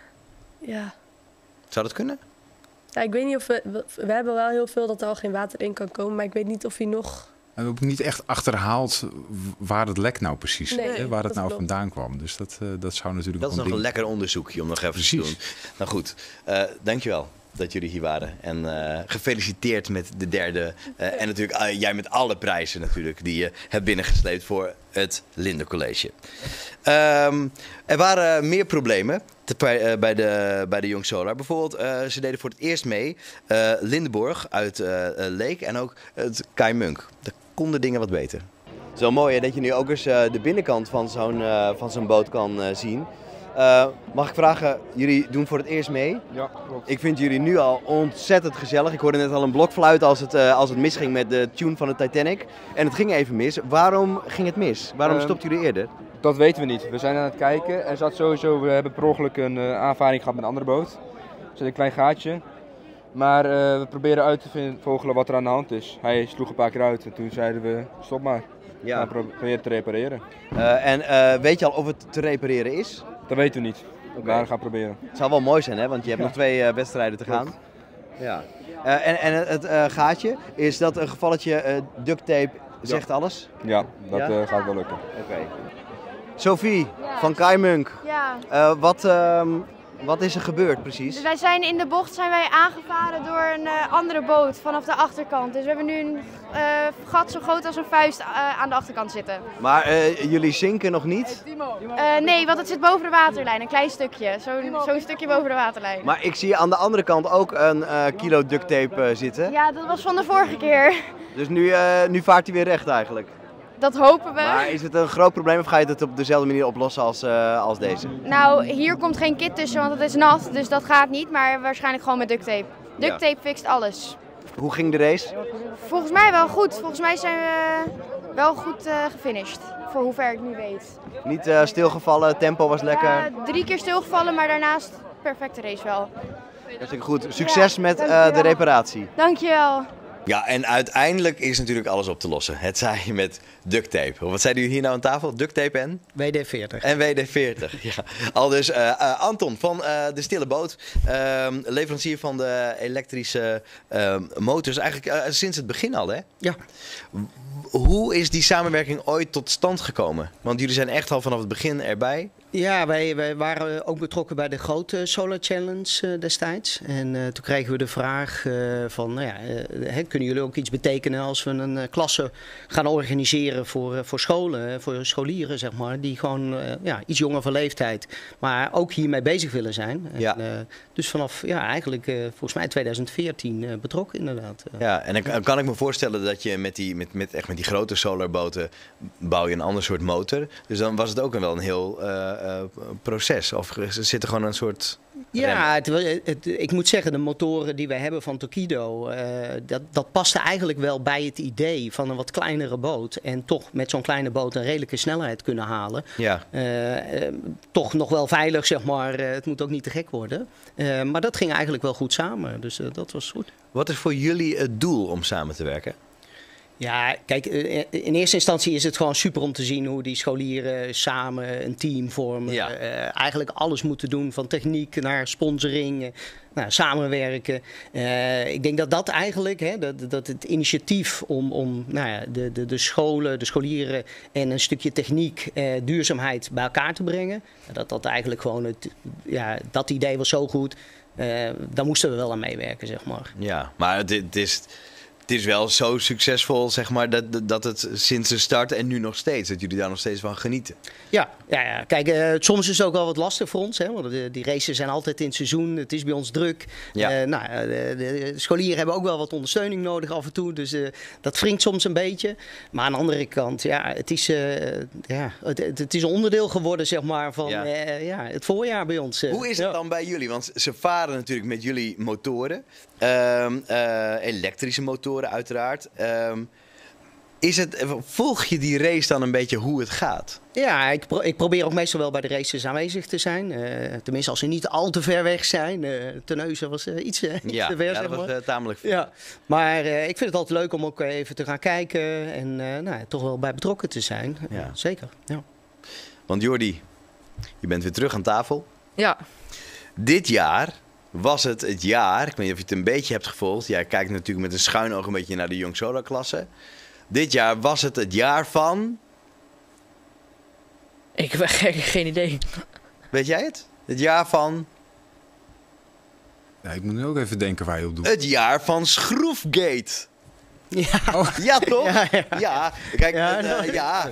Ja. Zou dat kunnen? Ja, ik weet niet of we... we... We hebben wel heel veel dat er al geen water in kan komen, maar ik weet niet of hij nog... We hebben ook niet echt achterhaald waar het lek nou precies, Nee, hè, waar het dat nou klopt. vandaan kwam. Dus dat, uh, dat zou natuurlijk Dat is nog ding- een lekker onderzoekje om nog even Precies. te doen. Nou goed, uh, dankjewel dat jullie hier waren. En uh, gefeliciteerd met de derde. Uh, en natuurlijk uh, jij met alle prijzen natuurlijk die je hebt binnengesleept voor het Linde College. Um, er waren meer problemen te, uh, bij, de, bij de Young Solar. Bijvoorbeeld, uh, ze deden voor het eerst mee uh, Lindenborg uit uh, Leek en ook het Kai Munk. Daar konden dingen wat beter. Het is wel mooi hè, dat je nu ook eens uh, de binnenkant van zo'n uh, van zo'n boot kan uh, zien. Uh, mag ik vragen, jullie doen voor het eerst mee? Ja, klopt. Ik vind jullie nu al ontzettend gezellig. Ik hoorde net al een blokfluit als het, uh, als het misging met de tune van de Titanic. En het ging even mis. Waarom ging het mis? Waarom Um, stopten jullie eerder? Dat weten we niet. We zijn aan het kijken. Er zat sowieso, we hebben per ongeluk een uh, aanvaring gehad met een andere boot. Er zit een klein gaatje. Maar uh, we proberen uit te vinden, vogelen wat er aan de hand is. Hij sloeg een paar keer uit en toen zeiden we stop maar. Ja. We gaan proberen te repareren. Uh, en uh, weet je al of het te repareren is? Dat weten we niet. Okay. We gaan proberen. Het zou wel mooi zijn hè, want je hebt Ja. nog twee uh, wedstrijden te gaan. Klopt. Ja. Uh, en en het uh, gaatje, is dat een gevalletje uh, duct tape zegt Ja. alles? Ja, dat Ja? Uh, gaat wel lukken. Oké. Okay. Sophie van Kai Munk. Ja. Uh, wat, uh, wat is er gebeurd precies? Dus wij zijn in de bocht zijn wij aangevaren door een uh, andere boot vanaf de achterkant. Dus we hebben nu een uh, gat zo groot als een vuist uh, aan de achterkant zitten. Maar uh, jullie zinken nog niet? Uh, nee, want het zit boven de waterlijn, een klein stukje. Zo'n zo'n stukje boven de waterlijn. Maar ik zie aan de andere kant ook een uh, kilo duct tape uh, zitten. Ja, dat was van de vorige keer. Dus nu, uh, nu vaart hij weer recht eigenlijk. Dat hopen we. Maar is het een groot probleem of ga je het op dezelfde manier oplossen als, uh, als deze? Nou, hier komt geen kit tussen, want het is nat, dus dat gaat niet. Maar waarschijnlijk gewoon met duct tape. Duct tape fixt alles. Hoe ging de race? Volgens mij wel goed. Volgens mij zijn we wel goed uh, gefinished. Voor hoever ik nu weet. Niet uh, stilgevallen, tempo was lekker? Ja, drie keer stilgevallen, maar daarnaast perfecte race wel. Hartstikke goed. Succes Ja, met uh, de reparatie. Dankjewel. Ja, en uiteindelijk is natuurlijk alles op te lossen. Het zij met duct tape. Wat zeiden jullie hier nou aan tafel? Duct tape en? W D veertig. En W D veertig, ja. Al dus uh, uh, Anton van uh, de Stille Boot. Uh, leverancier van de elektrische uh, motors. Eigenlijk uh, sinds het begin al, hè? Ja. Hoe is die samenwerking ooit tot stand gekomen? Want jullie zijn echt al vanaf het begin erbij. Ja, wij, wij waren ook betrokken bij de grote Solar Challenge uh, destijds. En uh, toen kregen we de vraag uh, van, nou ja, uh, hè, kunnen jullie ook iets betekenen als we een uh, klasse gaan organiseren voor, uh, voor scholen, voor scholieren, zeg maar, die gewoon uh, ja, iets jonger van leeftijd, maar ook hiermee bezig willen zijn. Ja. En, uh, dus vanaf, ja, eigenlijk uh, volgens mij twintig veertien uh, betrokken inderdaad. Uh. Ja, en dan kan ik me voorstellen dat je met die, met, met, echt met die grote solarboten bouw je een ander soort motor. Dus dan was het ook wel een heel uh, uh, proces. Of zit er gewoon een soort... Ja, het, het, ik moet zeggen, de motoren die we hebben van Tokido, uh, dat, dat paste eigenlijk wel bij het idee van een wat kleinere boot. En toch met zo'n kleine boot een redelijke snelheid kunnen halen. Ja. Uh, uh, toch nog wel veilig, zeg maar. Uh, het moet ook niet te gek worden. Uh, maar dat ging eigenlijk wel goed samen, dus uh, dat was goed. Wat is voor jullie het doel om samen te werken? Ja, kijk, in eerste instantie is het gewoon super om te zien hoe die scholieren samen een team vormen. Ja. Uh, eigenlijk alles moeten doen, van techniek naar sponsoring, uh, nou, samenwerken. Uh, ik denk dat dat eigenlijk, hè, dat, dat het initiatief om, om nou ja, de, de, de scholen, de scholieren en een stukje techniek, uh, duurzaamheid bij elkaar te brengen. Dat dat eigenlijk gewoon, het, ja, dat idee was zo goed. Uh, daar moesten we wel aan meewerken, zeg maar. Ja, maar het, het is... Het is wel zo succesvol, zeg maar, dat, dat het sinds de start en nu nog steeds, dat jullie daar nog steeds van genieten. Ja, ja, ja. Kijk, uh, soms is het ook wel wat lastig voor ons, hè, want de, die races zijn altijd in het seizoen, het is bij ons druk. Ja. Uh, nou, uh, de, de scholieren hebben ook wel wat ondersteuning nodig af en toe, dus uh, dat wringt soms een beetje. Maar aan de andere kant, ja, het is, uh, ja, het, het, het is een onderdeel geworden, zeg maar, van Ja. Uh, ja, het voorjaar bij ons. Uh. Hoe is het Ja. dan bij jullie? Want ze varen natuurlijk met jullie motoren, um, uh, elektrische motoren uiteraard. Um, Is het, volg je die race dan een beetje hoe het gaat? Ja, ik, pro ik probeer ook meestal wel bij de races aanwezig te zijn. Uh, tenminste, als ze niet al te ver weg zijn. Uh, Terneuzen was uh, iets, uh, iets ja, te ver, ja, zeg dat maar. was uh, tamelijk veel. Ja. Maar uh, ik vind het altijd leuk om ook even te gaan kijken en uh, nou, toch wel bij betrokken te zijn. Ja. Uh, zeker, ja. Want Jordi, je bent weer terug aan tafel. Ja. Dit jaar was het het jaar, ik weet niet of je het een beetje hebt gevolgd. Jij kijkt natuurlijk met een schuin oog een beetje naar de Young Solar klasse. Dit jaar was het het jaar van... Ik heb geen idee. Weet jij het? Het jaar van... Ja, ik moet nu ook even denken waar je op doet. Het jaar van Schroefgate. Ja, oh. ja toch? Ja, ja. ja. kijk, ja, het, uh, nou, ja.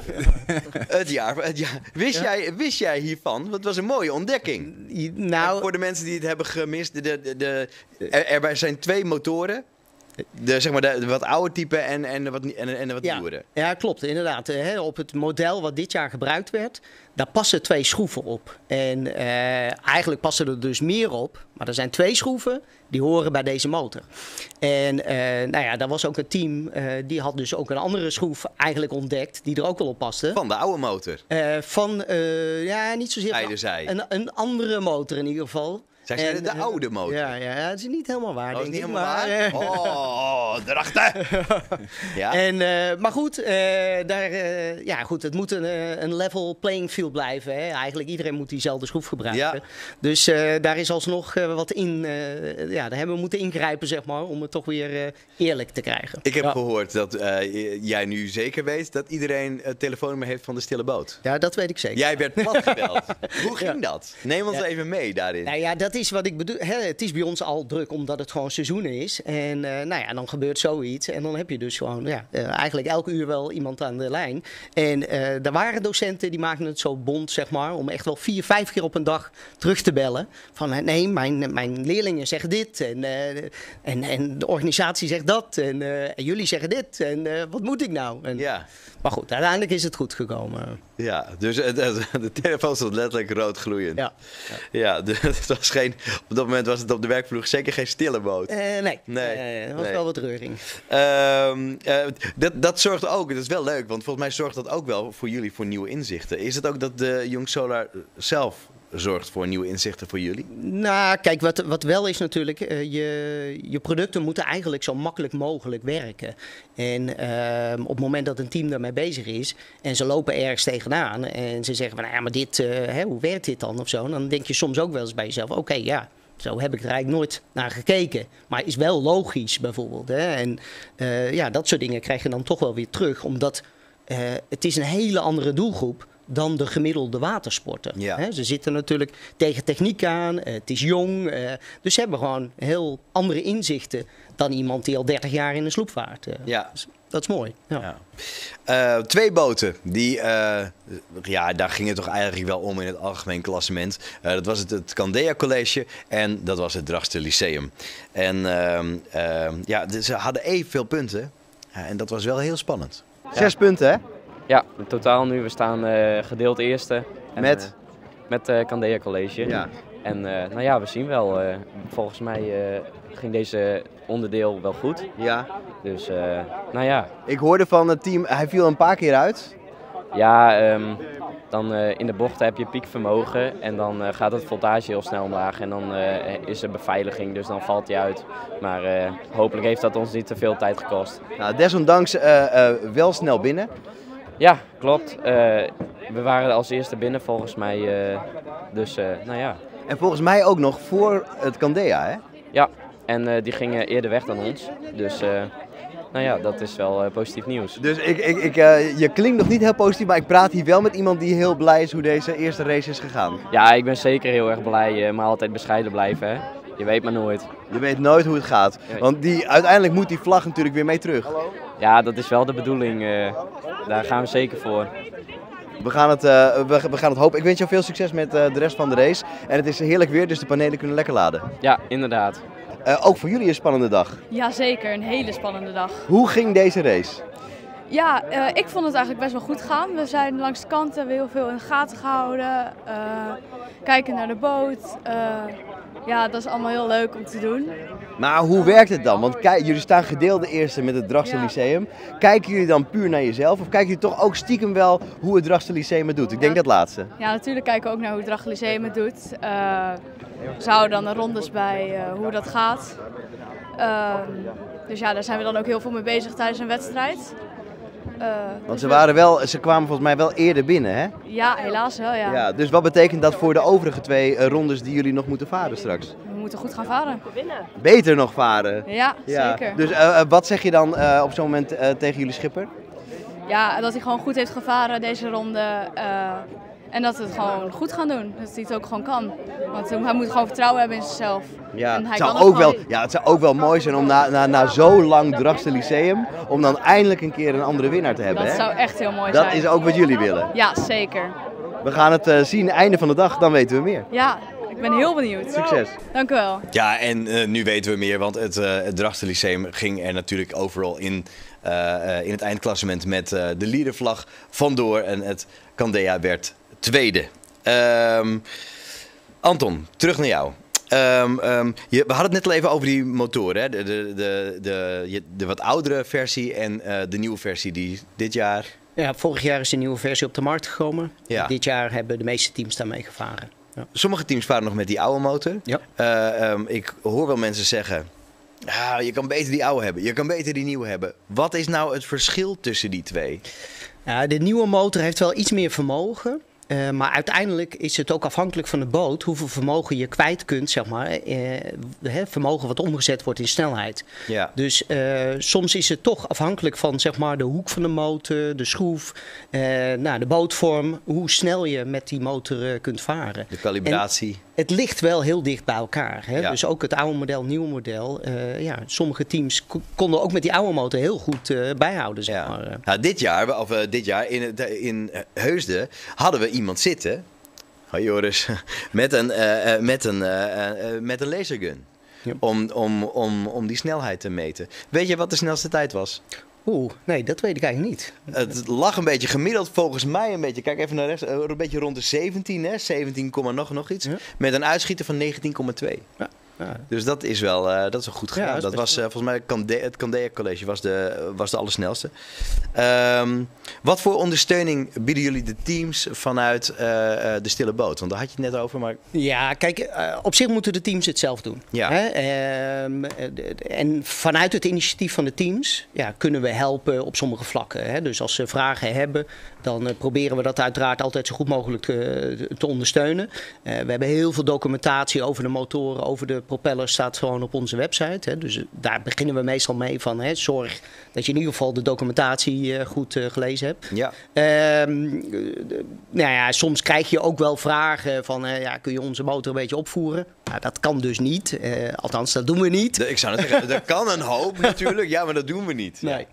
het jaar. Het jaar. Wist, ja. Jij, wist jij hiervan? Want het was een mooie ontdekking. Nou, en voor de mensen die het hebben gemist, de, de, de, er, er zijn twee motoren. De, zeg maar de, de wat oude type en, en de wat, en, en de wat ja. nieuwere. Ja, klopt. Inderdaad. He, op het model wat dit jaar gebruikt werd, daar passen twee schroeven op. En uh, eigenlijk passen er dus meer op. Maar er zijn twee schroeven die horen bij deze motor. En uh, nou ja, daar was ook een team, uh, die had dus ook een andere schroef eigenlijk ontdekt, die er ook wel op paste. Van de oude motor? Uh, van, uh, ja, niet zozeer Zijde zij. Een, een andere motor in ieder geval. Zij zijn de oude motor. Ja, ja, het is niet helemaal waar, oh, denk niet ik. Helemaal maar, waar? Oh, erachter! ja. En, uh, maar goed, uh, daar, uh, ja, goed, het moet een, uh, een level playing field blijven. Hè. Eigenlijk iedereen moet diezelfde schroef gebruiken. Ja. Dus uh, daar is alsnog uh, wat in. Uh, ja, daar hebben we moeten ingrijpen, zeg maar, om het toch weer uh, eerlijk te krijgen. Ik heb ja. gehoord dat uh, jij nu zeker weet dat iedereen het telefoonnummer heeft van de Stille Boot. Ja, dat weet ik zeker. Jij werd platgebeld. Hoe ging ja. dat? Neem ons ja. even mee daarin. Nou ja, dat is wat ik bedoel. Hè, het is bij ons al druk omdat het gewoon seizoen is. En uh, nou ja, dan gebeurt zoiets. En dan heb je dus gewoon ja, uh, eigenlijk elke uur wel iemand aan de lijn. En uh, er waren docenten die maakten het zo bond, zeg maar, om echt wel vier, vijf keer op een dag terug te bellen. Van nee, mijn, mijn leerlingen zeggen dit. En, uh, en, en de organisatie zegt dat. En, uh, en jullie zeggen dit. En uh, wat moet ik nou? En, ja. Maar goed, uiteindelijk is het goed gekomen. Ja, dus de, de telefoon stond letterlijk rood gloeiend. Ja. Ja, ja dus het was geen, op dat moment was het op de werkvloer zeker geen stille boot. Uh, nee, nee. Uh, er was nee. wel wat reuring. Uh, uh, dat, dat zorgt ook, dat is wel leuk, want volgens mij zorgt dat ook wel voor jullie voor nieuwe inzichten. Is het ook dat de Young Solar zelf zorgt voor nieuwe inzichten voor jullie? Nou, kijk, wat, wat wel is natuurlijk, uh, je, je producten moeten eigenlijk zo makkelijk mogelijk werken. En uh, op het moment dat een team daarmee bezig is en ze lopen ergens tegenaan en ze zeggen van, nou ja, maar dit, uh, hè, hoe werkt dit dan of zo? Dan denk je soms ook wel eens bij jezelf, oké, okay, ja, zo heb ik er eigenlijk nooit naar gekeken. Maar is wel logisch bijvoorbeeld. Hè? En uh, ja, dat soort dingen krijg je dan toch wel weer terug, omdat uh, het is een hele andere doelgroep dan de gemiddelde watersporter. Ja. He, ze zitten natuurlijk tegen techniek aan, uh, het is jong, uh, dus ze hebben gewoon heel andere inzichten dan iemand die al dertig jaar in een sloep vaart. Uh, ja. dus dat is mooi. Ja. Ja. Uh, twee boten, die, uh, ja, daar ging het toch eigenlijk wel om in het algemeen klassement. Uh, dat was het, het Candea College en dat was het Drachtster Lyceum. En uh, uh, ja, ze hadden evenveel punten ja, en dat was wel heel spannend. Ja. Zes punten, hè? Ja, in totaal nu. We staan uh, gedeeld eerste. En, met? Uh, met uh, Candea College. Ja. En uh, nou ja, we zien wel. Uh, volgens mij uh, ging deze onderdeel wel goed. Ja. Dus, uh, nou ja. Ik hoorde van het team, hij viel een paar keer uit. Ja, um, dan uh, in de bochten heb je piekvermogen en dan uh, gaat het voltage heel snel omlaag en dan uh, is er beveiliging, dus dan valt hij uit. Maar uh, hopelijk heeft dat ons niet te veel tijd gekost. Nou, desondanks uh, uh, wel snel binnen. Ja, klopt. Uh, we waren als eerste binnen volgens mij, uh, dus uh, nou ja. En volgens mij ook nog voor het Candea, hè? Ja, en uh, die gingen eerder weg dan ons, dus uh, nou ja, dat is wel uh, positief nieuws. Dus ik, ik, ik, uh, je klinkt nog niet heel positief, maar ik praat hier wel met iemand die heel blij is hoe deze eerste race is gegaan. Ja, ik ben zeker heel erg blij, uh, maar altijd bescheiden blijven, hè. Je weet maar nooit. Je weet nooit hoe het gaat, want die, uiteindelijk moet die vlag natuurlijk weer mee terug. Ja, dat is wel de bedoeling. Uh, daar gaan we zeker voor. We gaan, het, uh, we, we gaan het hopen. Ik wens jou veel succes met uh, de rest van de race. En het is heerlijk weer, dus de panelen kunnen lekker laden. Ja, inderdaad. Uh, ook voor jullie een spannende dag. Jazeker, een hele spannende dag. Hoe ging deze race? Ja, uh, ik vond het eigenlijk best wel goed gaan. We zijn langs de kanten heel veel in de gaten gehouden. Uh, kijken naar de boot. Uh, ja, dat is allemaal heel leuk om te doen. Maar hoe werkt het dan? Want kijk, jullie staan gedeelde eerste met het Drachtster Ja. Lyceum. Kijken jullie dan puur naar jezelf of kijken jullie toch ook stiekem wel hoe het Drachtster Lyceum het doet? Ik denk dat laatste. Ja, natuurlijk kijken we ook naar hoe het Drachten Lyceum het doet. Uh, ze houden dan de rondes bij uh, hoe dat gaat. Uh, dus ja, daar zijn we dan ook heel veel mee bezig tijdens een wedstrijd. Uh, Want dus ze, we- waren wel, ze kwamen volgens mij wel eerder binnen, hè? Ja, helaas wel, ja. Ja, dus wat betekent dat voor de overige twee eh, rondes die jullie nog moeten varen straks? We moeten goed gaan varen. Beter nog varen? Ja, zeker. Dus uh, wat zeg je dan uh, op zo'n moment uh, tegen jullie schipper? Ja, dat hij gewoon goed heeft gevaren deze ronde. Uh, en dat we het gewoon goed gaan doen. Dat hij het ook gewoon kan. Want hij moet gewoon vertrouwen hebben in zichzelf. Ja, en hij het zou, kan ook wel, gewoon- ja, het zou ook wel mooi zijn om na, na, na zo lang Drachtster Lyceum, om dan eindelijk een keer een andere winnaar te hebben. Dat hè? zou echt heel mooi Dat zijn. is ook wat jullie willen. Ja, zeker. We gaan het uh, zien, einde van de dag, dan weten we meer. Ja, ik ben heel benieuwd. Succes. Dank u wel. Ja, en uh, nu weten we meer, want het, uh, het Drachtster Lyceum ging er natuurlijk overal in, uh, uh, in het eindklassement met uh, de leadervlag vandoor. En het Candea werd tweede. Um, Anton, terug naar jou. Um, um, je, we hadden het net al even over die motoren, hè? De, de, de, de, de wat oudere versie en uh, de nieuwe versie die dit jaar... Ja, vorig jaar is de nieuwe versie op de markt gekomen. Ja. Dit jaar hebben de meeste teams daarmee gevaren. Ja. Sommige teams varen nog met die oude motor. Ja. Uh, um, ik hoor wel mensen zeggen, ah, je kan beter die oude hebben, je kan beter die nieuwe hebben. Wat is nou het verschil tussen die twee? Ja, de nieuwe motor heeft wel iets meer vermogen. Uh, maar uiteindelijk is het ook afhankelijk van de boot hoeveel vermogen je kwijt kunt, zeg maar. Uh, hè, vermogen wat omgezet wordt in snelheid. Ja. Dus uh, soms is het toch afhankelijk van, zeg maar, de hoek van de motor, de schroef, uh, nou, de bootvorm, hoe snel je met die motor uh, kunt varen. De calibratie. En het ligt wel heel dicht bij elkaar. Hè? Ja. Dus ook het oude model, nieuwe model. Uh, ja, sommige teams k- konden ook met die oude motor heel goed uh, bijhouden, zeg Ja. maar. Nou, dit jaar, of uh, dit jaar in, het- in Heusden hadden we iemand zitten, hoi Joris, met een, uh, uh, met een, uh, uh, met een lasergun. Ja. Om, om, om, om die snelheid te meten. Weet je wat de snelste tijd was? Oeh, nee, dat weet ik eigenlijk niet. Het lag een beetje gemiddeld volgens mij een beetje, kijk even naar rechts, uh, een beetje rond de zeventien, hè? zeventien, nog, nog iets. Ja. Met een uitschieter van negentien komma twee. Ja. Ja. Dus dat is wel, uh, dat is wel goed Ja, gedaan. dat is dat best was uh, volgens mij Candea, het Candea College was de, was de allersnelste. Um, wat voor ondersteuning bieden jullie de teams vanuit uh, uh, de stille boot? Want daar had je het net over. Maar... Ja, kijk, uh, op zich moeten de teams het zelf doen. Ja. Hè? Um, en vanuit het initiatief van de teams ja, kunnen we helpen op sommige vlakken. Hè? Dus als ze vragen hebben, dan uh, proberen we dat uiteraard altijd zo goed mogelijk uh, te ondersteunen. Uh, we hebben heel veel documentatie over de motoren, over de propellers, staat gewoon op onze website. Hè? Dus uh, daar beginnen we meestal mee van, hè? Zorg dat je in ieder geval de documentatie uh, goed uh, gelezen hebt. Ja. Um, uh, nou ja, soms krijg je ook wel vragen van, uh, ja, kun je onze motor een beetje opvoeren? Nou, dat kan dus niet. Uh, althans, dat doen we niet. De, ik zou net zeggen, er kan een hoop natuurlijk, ja, maar dat doen we niet. Nee.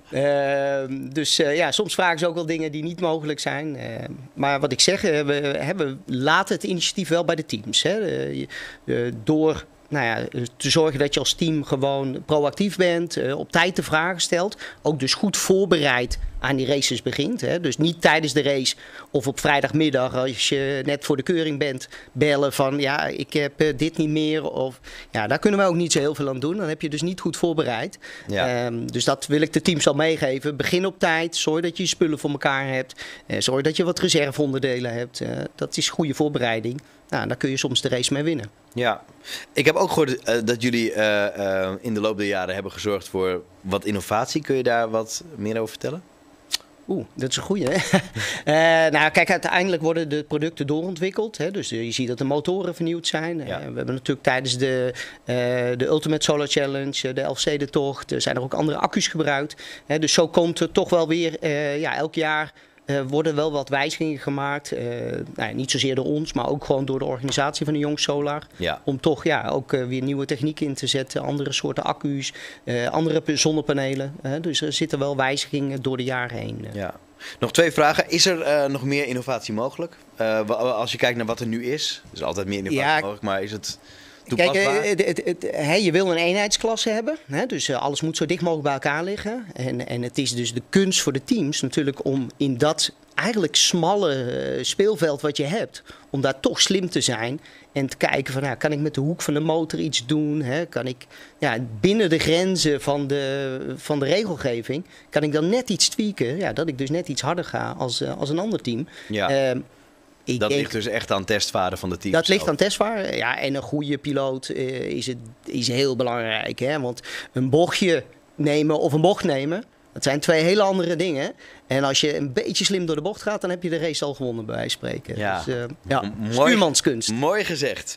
Uh, dus uh, ja, soms vragen ze ook wel dingen die niet mogelijk zijn. Uh, maar wat ik zeg, uh, we, hebben, we laten het initiatief wel bij de teams. Hè. Uh, uh, door nou ja, te zorgen dat je als team gewoon proactief bent, uh, op tijd de vragen stelt. Ook dus goed voorbereid aan die races begint. Hè. Dus niet tijdens de race of op vrijdagmiddag als je net voor de keuring bent bellen van ja, ik heb uh, dit niet meer. Of, ja, daar kunnen we ook niet zo heel veel aan doen. Dan heb je dus niet goed voorbereid. Ja. Um, dus dat wil ik de teams al meegeven. Begin op tijd. Zorg dat je je spullen voor elkaar hebt. Uh, zorg dat je wat reserveonderdelen hebt. Uh, dat is goede voorbereiding. Nou, daar kun je soms de race mee winnen. Ja, ik heb ook gehoord uh, dat jullie uh, uh, in de loop der jaren hebben gezorgd voor wat innovatie. Kun je daar wat meer over vertellen? Oeh, dat is een goeie, hè? uh, nou, kijk, uiteindelijk worden de producten doorontwikkeld. Hè? Dus uh, je ziet dat de motoren vernieuwd zijn. Ja. Uh, we hebben natuurlijk tijdens de, uh, de Ultimate Solar Challenge, uh, de Elfstedentocht, uh, zijn er ook andere accu's gebruikt. Hè? Dus zo komt er toch wel weer uh, ja, elk jaar... Er uh, worden wel wat wijzigingen gemaakt. Uh, nou ja, niet zozeer door ons, maar ook gewoon door de organisatie van de Young Solar. Ja. Om toch ja, ook uh, weer nieuwe techniek in te zetten. Andere soorten accu's, uh, andere zonnepanelen. Uh, dus er zitten wel wijzigingen door de jaren heen. Uh. Ja. Nog twee vragen. Is er uh, nog meer innovatie mogelijk? Uh, als je kijkt naar wat er nu is. Er is altijd meer innovatie ja, mogelijk, maar is het... toepasbaar? Kijk, uh, het, het, het, je wil een eenheidsklasse hebben. Hè? Dus uh, alles moet zo dicht mogelijk bij elkaar liggen. En, en het is dus de kunst voor de teams natuurlijk om in dat eigenlijk smalle uh, speelveld wat je hebt, om daar toch slim te zijn en te kijken van, nou, kan ik met de hoek van de motor iets doen? Hè? Kan ik ja, binnen de grenzen van de, van de regelgeving, kan ik dan net iets tweaken? Ja, dat ik dus net iets harder ga als, uh, als een ander team. Ja. Uh, Ik dat denk, ligt dus echt aan testvaren van de teams. Dat ligt aan testvaren. Ja, en een goede piloot uh, is, het, is heel belangrijk. Hè? Want een bochtje nemen of een bocht nemen, dat zijn twee hele andere dingen. En als je een beetje slim door de bocht gaat, dan heb je de race al gewonnen, bij wijze van spreken. Ja. Dus, uh, ja, mooi, stuurmanskunst. Mooi gezegd.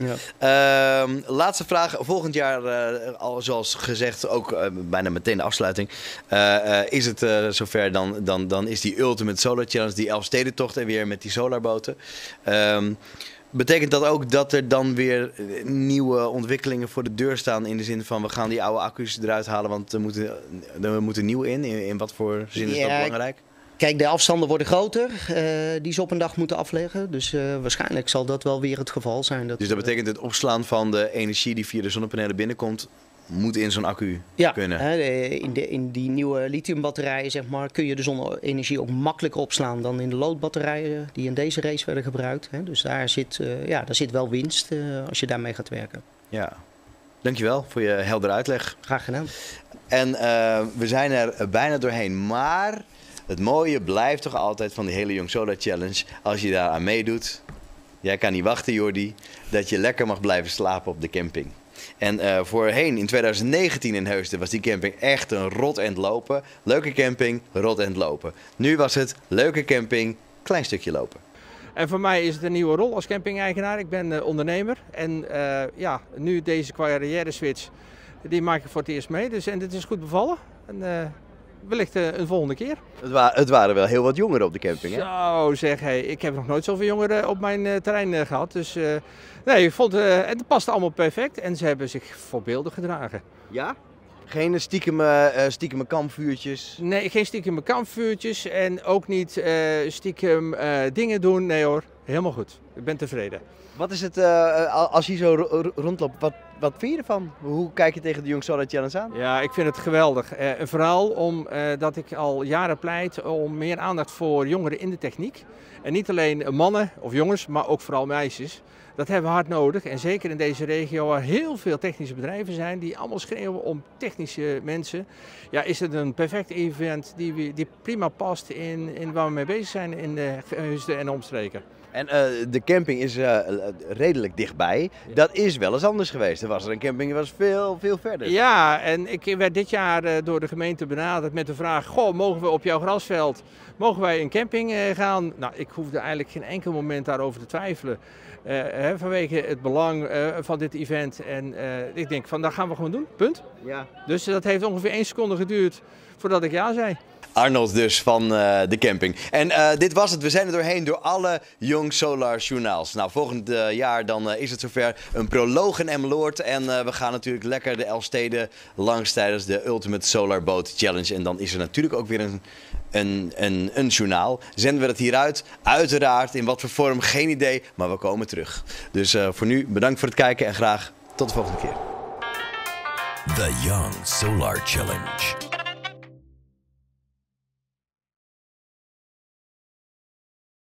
Ja. Uh, laatste vraag. Volgend jaar, uh, al zoals gezegd, ook uh, bijna meteen de afsluiting. Uh, uh, is het uh, zover, dan, dan, dan is die Ultimate Solar Challenge, die Elfstedentocht en weer met die solarboten. Um, Betekent dat ook dat er dan weer nieuwe ontwikkelingen voor de deur staan, in de zin van we gaan die oude accu's eruit halen, want er moeten, er moeten nieuw in? in? In wat voor zin is ja, dat belangrijk? Kijk, de afstanden worden groter uh, die ze op een dag moeten afleggen. Dus uh, waarschijnlijk zal dat wel weer het geval zijn. Dat, dus dat betekent het opslaan van de energie die via de zonnepanelen binnenkomt, moet in zo'n accu ja, kunnen. Hè, in, de, in die nieuwe lithiumbatterijen, zeg maar, kun je de zonne-energie ook makkelijker opslaan dan in de loodbatterijen die in deze race werden gebruikt. Hè. Dus daar zit, uh, ja, daar zit wel winst uh, als je daarmee gaat werken. Ja, dankjewel voor je heldere uitleg. Graag gedaan. En uh, we zijn er bijna doorheen, maar het mooie blijft toch altijd van die hele Young Solar Challenge, als je daar aan meedoet. Jij kan niet wachten, Jordi, dat je lekker mag blijven slapen op de camping. En uh, voorheen in twintig negentien in Heusden was die camping echt een rot end lopen. Leuke camping, rot end lopen. Nu was het leuke camping, klein stukje lopen. En voor mij is het een nieuwe rol als camping-eigenaar. Ik ben uh, ondernemer en uh, ja, nu deze carrière switch, die maak ik voor het eerst mee. Dus, en dit is goed bevallen. En, uh, wellicht uh, een volgende keer. Het, wa het waren wel heel wat jongeren op de camping, hè? Zo zeg, hey, ik heb nog nooit zoveel jongeren op mijn uh, terrein uh, gehad. Dus uh, nee, ik vond, uh, het past allemaal perfect en ze hebben zich voorbeeldig gedragen. Ja? Geen stiekem, uh, stiekem kampvuurtjes? Nee, geen stiekem kampvuurtjes en ook niet uh, stiekem uh, dingen doen. Nee hoor, helemaal goed. Ik ben tevreden. Wat is het, uh, als je zo rondloopt, wat, wat vind je ervan? Hoe kijk je tegen de Young Solar Challenge aan? Ja, ik vind het geweldig. Uh, vooral omdat uh, ik al jaren pleit om meer aandacht voor jongeren in de techniek. En niet alleen mannen of jongens, maar ook vooral meisjes. Dat hebben we hard nodig. En zeker in deze regio waar heel veel technische bedrijven zijn die allemaal schreeuwen om technische mensen. Ja, is het een perfect event die, die prima past in, in waar we mee bezig zijn in de Heusden en omstreken. En uh, de camping is uh, redelijk dichtbij. Ja. Dat is wel eens anders geweest. Er was er een camping die was veel, veel verder. Ja, en ik werd dit jaar uh, door de gemeente benaderd met de vraag: goh, mogen we op jouw grasveld, mogen wij een camping uh, gaan? Nou, ik hoefde eigenlijk geen enkel moment daarover te twijfelen. Uh, hè, vanwege het belang uh, van dit event. En uh, ik denk van, dat gaan we gewoon doen, punt. Ja. Dus dat heeft ongeveer één seconde geduurd voordat ik ja zei. Arnold dus van uh, de camping. En uh, dit was het. We zijn er doorheen door alle Young Solar journaals. Nou, volgend uh, jaar dan uh, is het zover een proloog in Emmeloord. En uh, we gaan natuurlijk lekker de Elfsteden langs tijdens de Ultimate Solar Boat Challenge. En dan is er natuurlijk ook weer een, een, een, een journaal. Zenden we het hieruit? Uiteraard. In wat voor vorm? Geen idee. Maar we komen terug. Dus uh, voor nu bedankt voor het kijken en graag tot de volgende keer. The Young Solar Challenge.